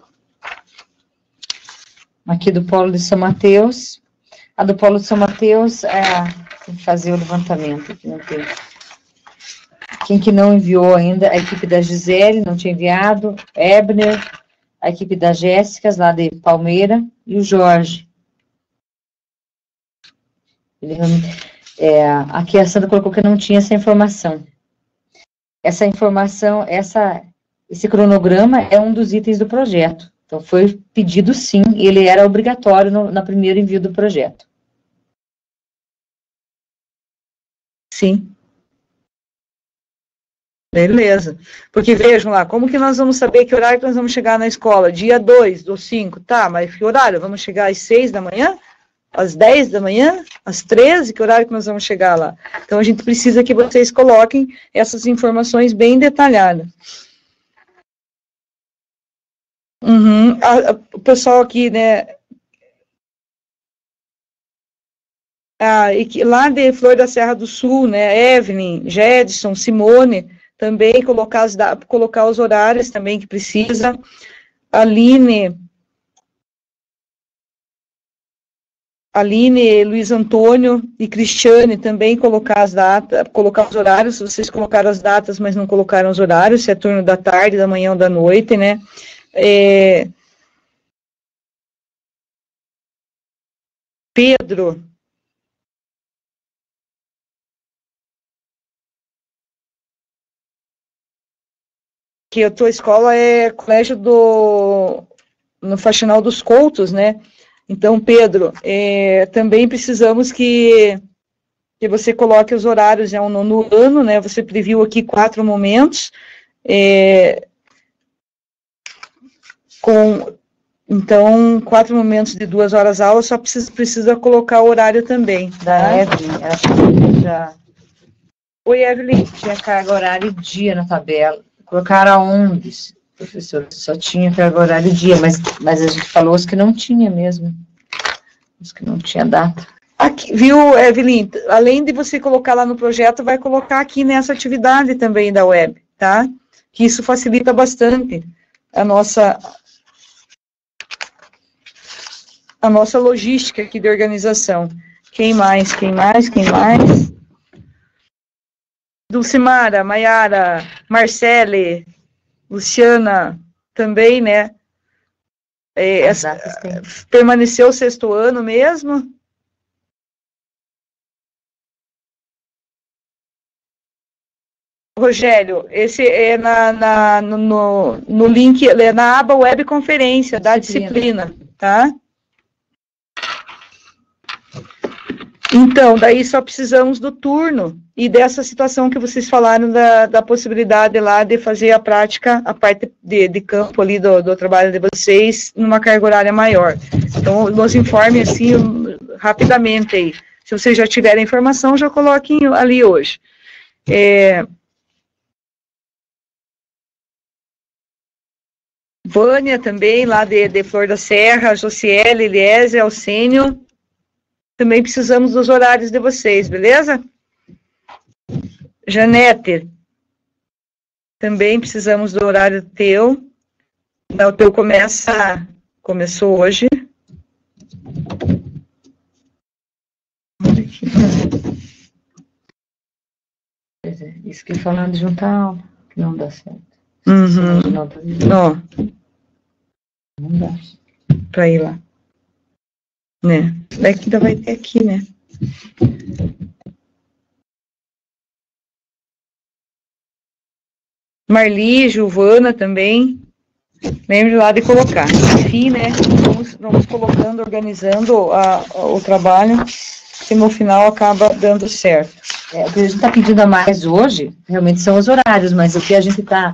Aqui do Polo de São Mateus. A do Polo de São Mateus, tem que fazer o levantamento. Aqui não tem. Quem que não enviou ainda? A equipe da Gisele, não tinha enviado. Ebner, a equipe da Jéssica, lá de Palmeira, e o Jorge. Aqui a Sandra colocou que não tinha essa informação. Essa informação, esse cronograma é um dos itens do projeto. Então, foi pedido sim, e ele era obrigatório no primeiro envio do projeto. Sim. Beleza. Porque vejam lá, como que nós vamos saber que horário que nós vamos chegar na escola? Dia 2 do 5, tá, mas que horário? Vamos chegar às 6 da manhã? Às 10 da manhã? Às 13? Que horário que nós vamos chegar lá? Então, a gente precisa que vocês coloquem essas informações bem detalhadas. O pessoal aqui, né, lá de Flor da Serra do Sul, né, Evelyn, Jedson, Simone, também colocar os horários também que precisa. Aline, Luiz Antônio e Cristiane também colocar as datas, colocar os horários. Vocês colocaram as datas, mas não colocaram os horários, se é turno da tarde, da manhã ou da noite, né? Pedro. Que a tua escola é colégio no Faxinal dos Coutos, né? Então, Pedro, também precisamos que você coloque os horários, é um nono ano, né? Você previu aqui 4 momentos, então, 4 momentos de 2 horas aula, só precisa colocar o horário também. Da Evelyn, ela já... Oi, Evelyn. Tinha carga horário e dia na tabela. Colocaram aonde, professor? Só tinha carga horário e dia, mas a gente falou os que não tinha mesmo. Os que não tinha data. Aqui, viu, Evelyn? Além de você colocar lá no projeto, vai colocar aqui nessa atividade também da web, tá? Que isso facilita bastante a nossa logística aqui de organização. Quem mais? Dulcimara, Maiara, Marcele, Luciana, também, né? Permaneceu o 6º ano mesmo? Rogério, esse é no link, é na aba web conferência da disciplina, tá? Então, daí só precisamos do turno e dessa situação que vocês falaram da possibilidade lá de fazer a prática, a parte de campo ali do trabalho de vocês, numa carga horária maior. Então, nos informem assim, rapidamente aí. Se vocês já tiverem informação, já coloquem ali hoje. Vânia também, lá de Flor da Serra, Josiele, Eliezer, Alcênio. Também precisamos dos horários de vocês, beleza? Janete, também precisamos do horário teu. O teu começou hoje. Isso que falando de juntar aula, que não dá certo. Não dá. Para ir lá. Né? Daqui ainda vai ter aqui, né? Marli, Giovana também. Lembre lá de colocar. Enfim, né? Vamos colocando, organizando o trabalho, que no final acaba dando certo. O que a gente está pedindo a mais hoje, realmente são os horários, mas o que a gente está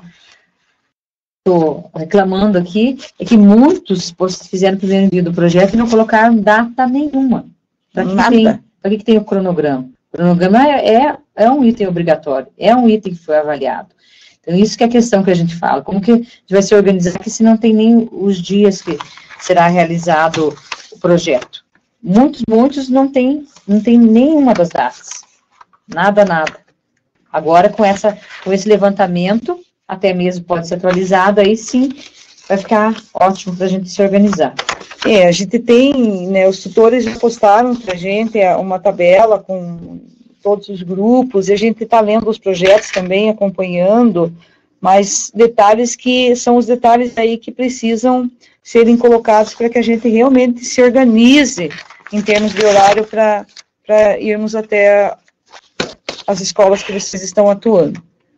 reclamando aqui é que muitos fizeram o primeiro envio do projeto e não colocaram data nenhuma. Para que tem o cronograma? O cronograma é um item obrigatório, é um item que foi avaliado. Então, isso que é a questão que a gente fala. Como que a gente vai se organizar aqui se não tem nem os dias que será realizado o projeto? Muitos não tem nenhuma das datas. Nada. Agora, com esse levantamento, até mesmo pode ser atualizado, aí sim vai ficar ótimo para a gente se organizar. A gente tem, né, os tutores já postaram para a gente uma tabela com todos os grupos, e a gente está lendo os projetos também, acompanhando, mas detalhes que são os detalhes aí que precisam serem colocados para que a gente realmente se organize em termos de horário para irmos até as escolas que vocês estão atuando.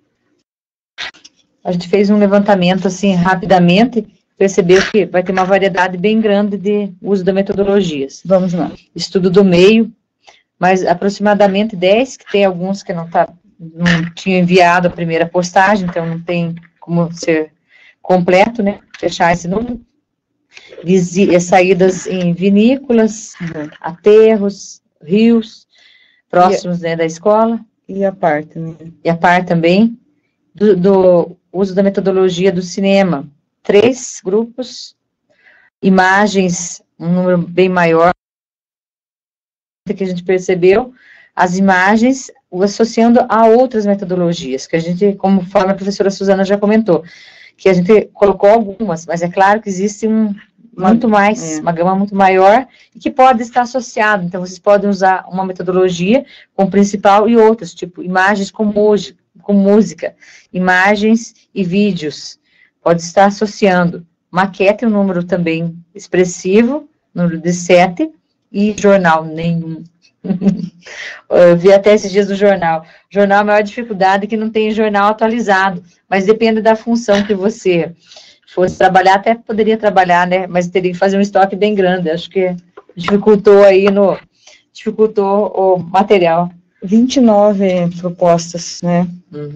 A gente fez um levantamento, assim, rapidamente, percebeu que vai ter uma variedade bem grande de uso de metodologias. Vamos lá. Estudo do meio, mas aproximadamente 10, que tem alguns que não tinham enviado a primeira postagem, então não tem como ser completo, né? Fechar esse número. Saídas em vinícolas, aterros, rios, próximos, né, da escola. E a parte, né? E a parte também. Do uso da metodologia do cinema, 3 grupos, imagens, um número bem maior, que a gente percebeu, as imagens associando a outras metodologias, que a gente, conforme a professora Suzana já comentou, que a gente colocou algumas, mas é claro que existe uma gama muito maior, e que pode estar associado, então vocês podem usar uma metodologia como principal e outras, tipo imagens com música, imagens e vídeos, pode estar associando. Maquete, um número também expressivo, número de 7, e jornal nenhum. Eu vi até esses dias do jornal. Jornal, a maior dificuldade é que não tem jornal atualizado, mas depende da função que você fosse trabalhar, até poderia trabalhar, né, mas teria que fazer um estoque bem grande, acho que dificultou o material. 29 propostas, né?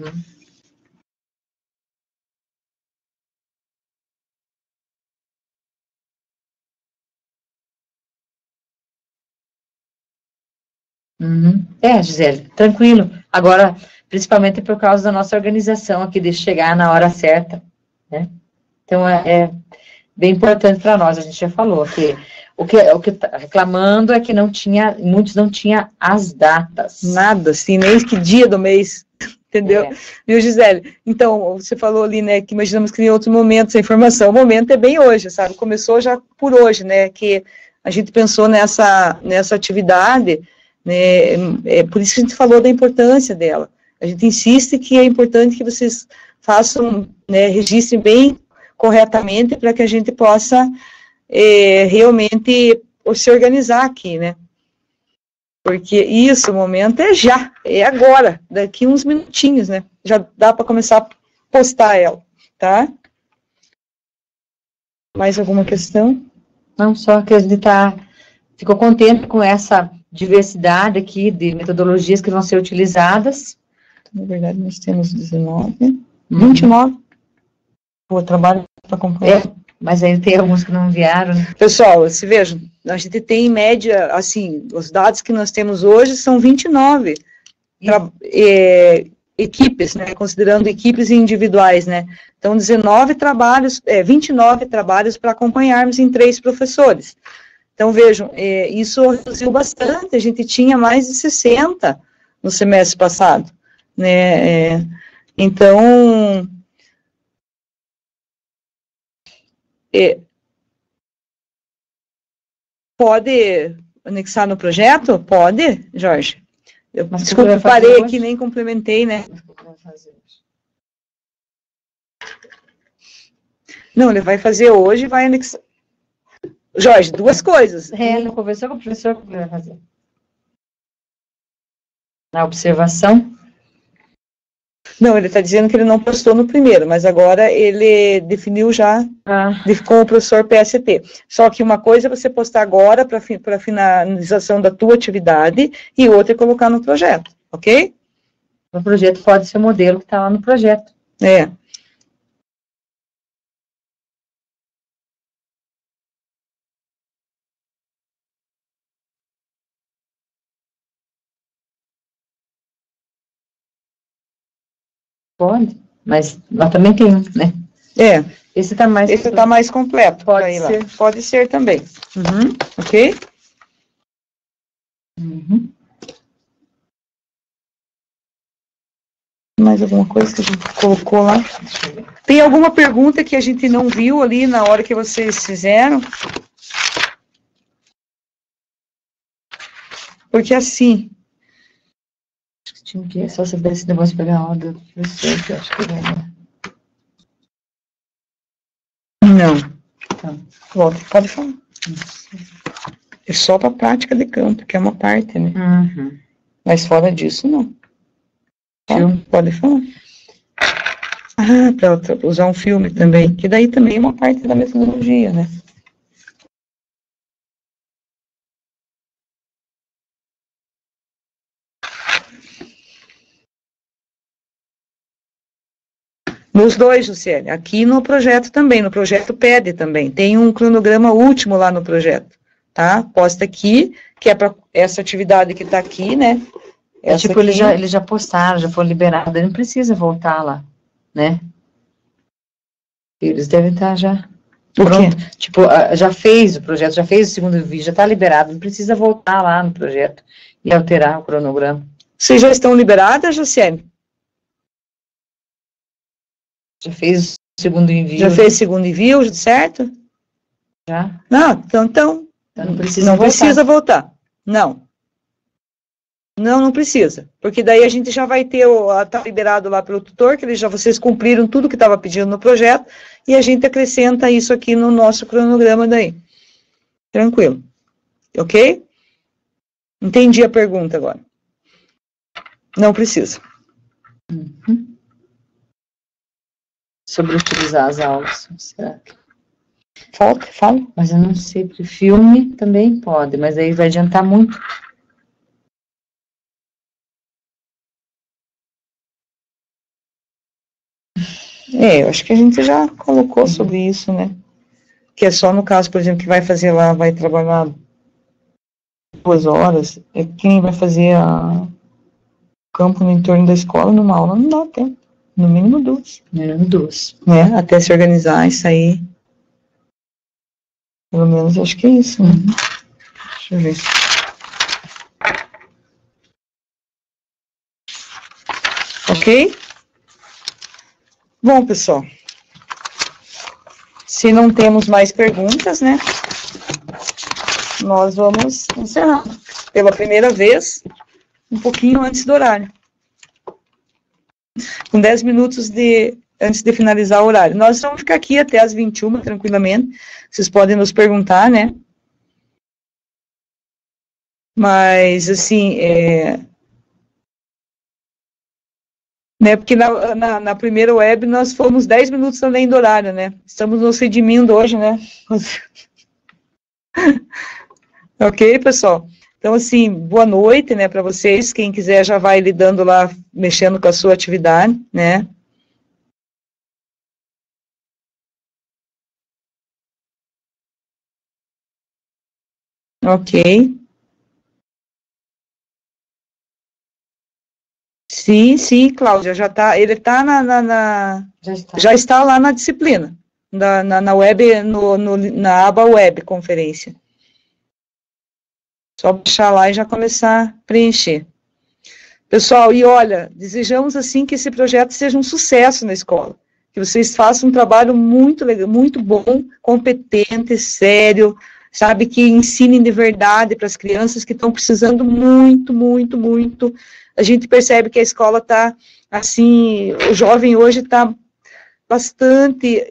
Gisele, tranquilo. Agora, principalmente por causa da nossa organização aqui, de chegar na hora certa, né? Então, é bem importante para nós, a gente já falou, que o que tá reclamando é que muitos não tinham as datas. Nada, assim, nem que dia do mês, entendeu? Viu, Gisele? Então, você falou ali, né, que imaginamos que em outros momentos a informação, o momento é bem hoje, sabe? Começou já por hoje, né, que a gente pensou nessa atividade, né, por isso que a gente falou da importância dela. A gente insiste que é importante que vocês façam, né, registrem bem corretamente para que a gente possa realmente se organizar aqui, né? Porque isso, o momento é agora, daqui uns minutinhos, né? Já dá para começar a postar ela, tá? Mais alguma questão? Não, só que a gente ficou contente com essa diversidade aqui de metodologias que vão ser utilizadas. Na verdade, nós temos 19, 29. O trabalho para acompanhar. Mas aí tem alguns que não enviaram. Né? Pessoal, se vejam, a gente tem em média, assim, os dados que nós temos hoje são 29 equipes, né, considerando equipes individuais, né, então 29 trabalhos para acompanharmos em 3 professores. Então, vejam, isso reduziu bastante, a gente tinha mais de 60 no semestre passado, né, então... pode anexar no projeto? Pode, Jorge? Desculpa, parei aqui, nem complementei, né? Não, ele vai fazer hoje e vai anexar. Jorge, 2 coisas. Não conversou com o professor, o que ele vai fazer? Na observação? Não, ele está dizendo que ele não postou no primeiro, mas agora ele definiu já com o professor PST. Só que uma coisa é você postar agora para finalização da tua atividade e outra é colocar no projeto, ok? O projeto pode ser o modelo que está lá no projeto. Pode, mas também tem um, né? Esse está mais completo. Pode ser. Pode ser também. Ok? Mais alguma coisa que a gente colocou lá? Tem alguma pergunta que a gente não viu ali na hora que vocês fizeram? Porque assim... Tinha que só saber esse negócio de pegar a onda do professor, que eu acho que vai, né? Não. Pode falar. É só para prática de campo, que é uma parte, né? Mas fora disso, não. Pode falar. Para usar um filme também, que daí também é uma parte da metodologia, né? Nos 2, Luciene, aqui no projeto também, no projeto pede também, tem um cronograma último lá no projeto, tá? Posta aqui, que é para essa atividade que está aqui, né? Eles já postaram, já foram liberados, ele não precisa voltar lá, né? Eles devem estar já pronto. Tipo, já fez o projeto, já fez o segundo vídeo, já está liberado, não precisa voltar lá no projeto e alterar o cronograma. Vocês já estão liberadas, Luciene? Já fez o segundo envio. Já fez o segundo envio, certo? Já. Não, então não precisa voltar. Não. Não precisa. Porque daí a gente já vai ter, tá liberado lá pelo tutor, que vocês cumpriram tudo que estava pedindo no projeto, e a gente acrescenta isso aqui no nosso cronograma daí. Tranquilo. Ok? Entendi a pergunta agora. Não precisa. Sobre utilizar as aulas, será que... Fala. Mas eu não sei, porque filme também pode, mas aí vai adiantar muito. Eu acho que a gente já colocou sobre isso, né? Que é só no caso, por exemplo, que vai fazer lá, vai trabalhar 2 horas, quem vai fazer campo no entorno da escola, numa aula, não dá tempo. No mínimo 2. Né? Até se organizar e sair. Pelo menos acho que é isso, né? Deixa eu ver. Ok? Bom, pessoal. Se não temos mais perguntas, né? Nós vamos encerrar. Pela primeira vez, um pouquinho antes do horário. Com 10 minutos antes de finalizar o horário. Nós vamos ficar aqui até as 21, tranquilamente. Vocês podem nos perguntar, né? Mas, assim, né, porque na primeira web nós fomos 10 minutos além do horário, né? Estamos nos redimindo hoje, né? Ok, pessoal? Então, assim, boa noite, né, para vocês. Quem quiser já vai lidando lá, mexendo com a sua atividade, né. Ok. Sim, sim, Cláudia, já tá, ele está já está lá na disciplina, na web, na aba web conferência. Só baixar lá e já começar a preencher. Pessoal, e olha, desejamos assim que esse projeto seja um sucesso na escola, que vocês façam um trabalho muito legal, muito bom, competente, sério, sabe, que ensinem de verdade para as crianças que estão precisando muito, muito, muito. A gente percebe que a escola está, assim, o jovem hoje está bastante,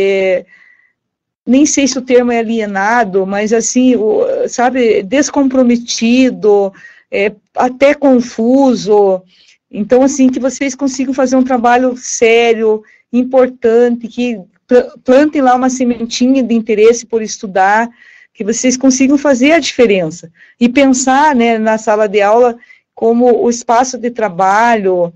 nem sei se o termo é alienado, mas assim, sabe, descomprometido, até confuso. Então, assim, que vocês consigam fazer um trabalho sério, importante, que plantem lá uma sementinha de interesse por estudar, que vocês consigam fazer a diferença. E pensar, né, na sala de aula como o espaço de trabalho,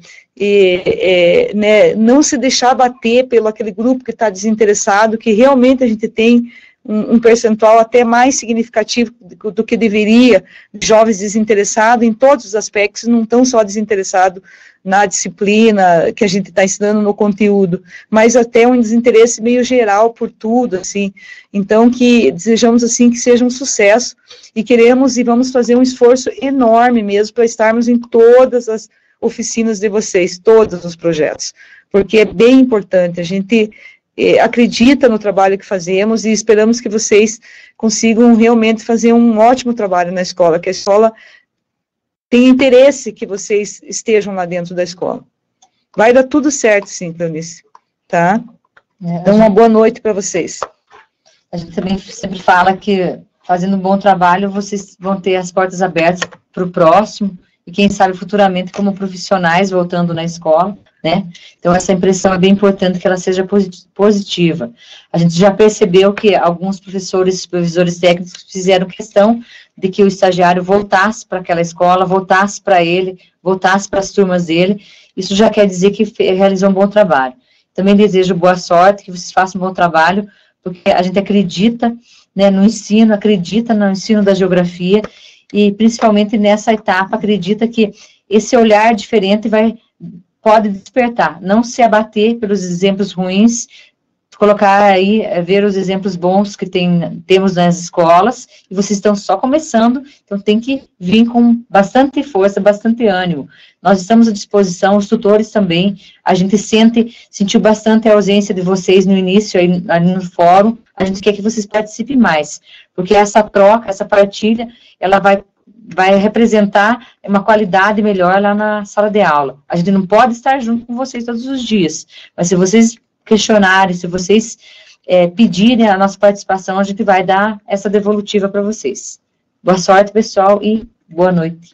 né, não se deixar bater pelo aquele grupo que está desinteressado, que realmente a gente tem um percentual até mais significativo do que deveria, de jovens desinteressados em todos os aspectos, não tão só desinteressados na disciplina que a gente está ensinando no conteúdo, mas até um desinteresse meio geral por tudo, assim. Então, que desejamos, assim, que seja um sucesso, e queremos e vamos fazer um esforço enorme mesmo para estarmos em todas as oficinas de vocês, todos os projetos, porque é bem importante, a gente acredita no trabalho que fazemos e esperamos que vocês consigam realmente fazer um ótimo trabalho na escola, que a escola tem interesse que vocês estejam lá dentro da escola. Vai dar tudo certo, sim, Cleonice, tá? Então, uma boa noite para vocês. A gente também sempre fala que, fazendo um bom trabalho, vocês vão ter as portas abertas para o próximo, e quem sabe futuramente como profissionais voltando na escola, né? Então, essa impressão é bem importante que ela seja positiva. A gente já percebeu que alguns professores, supervisores técnicos fizeram questão de que o estagiário voltasse para aquela escola, voltasse para ele, voltasse para as turmas dele. Isso já quer dizer que realizou um bom trabalho. Também desejo boa sorte, que vocês façam um bom trabalho, porque a gente acredita, né, no ensino, acredita no ensino da geografia, e principalmente nessa etapa acredita que esse olhar diferente pode despertar, não se abater pelos exemplos ruins, colocar aí, ver os exemplos bons que temos nas escolas, e vocês estão só começando, então tem que vir com bastante força, bastante ânimo. Nós estamos à disposição, os tutores também, a gente sentiu bastante a ausência de vocês no início, aí no fórum, a gente quer que vocês participem mais, porque essa troca, essa partilha, ela vai representar uma qualidade melhor lá na sala de aula. A gente não pode estar junto com vocês todos os dias, mas se vocês questionarem, se vocês pedirem a nossa participação, a gente vai dar essa devolutiva para vocês. Boa sorte, pessoal, e boa noite.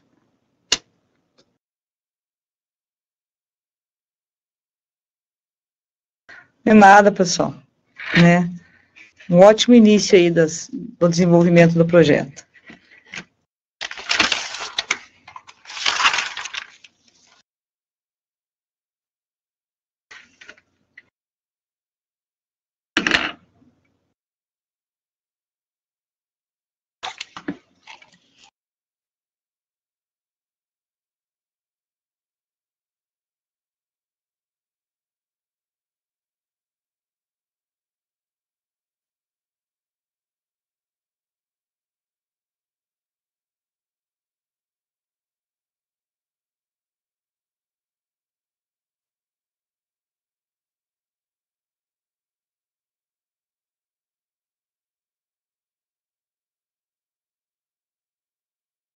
De nada, pessoal, né? Um ótimo início aí do desenvolvimento do projeto.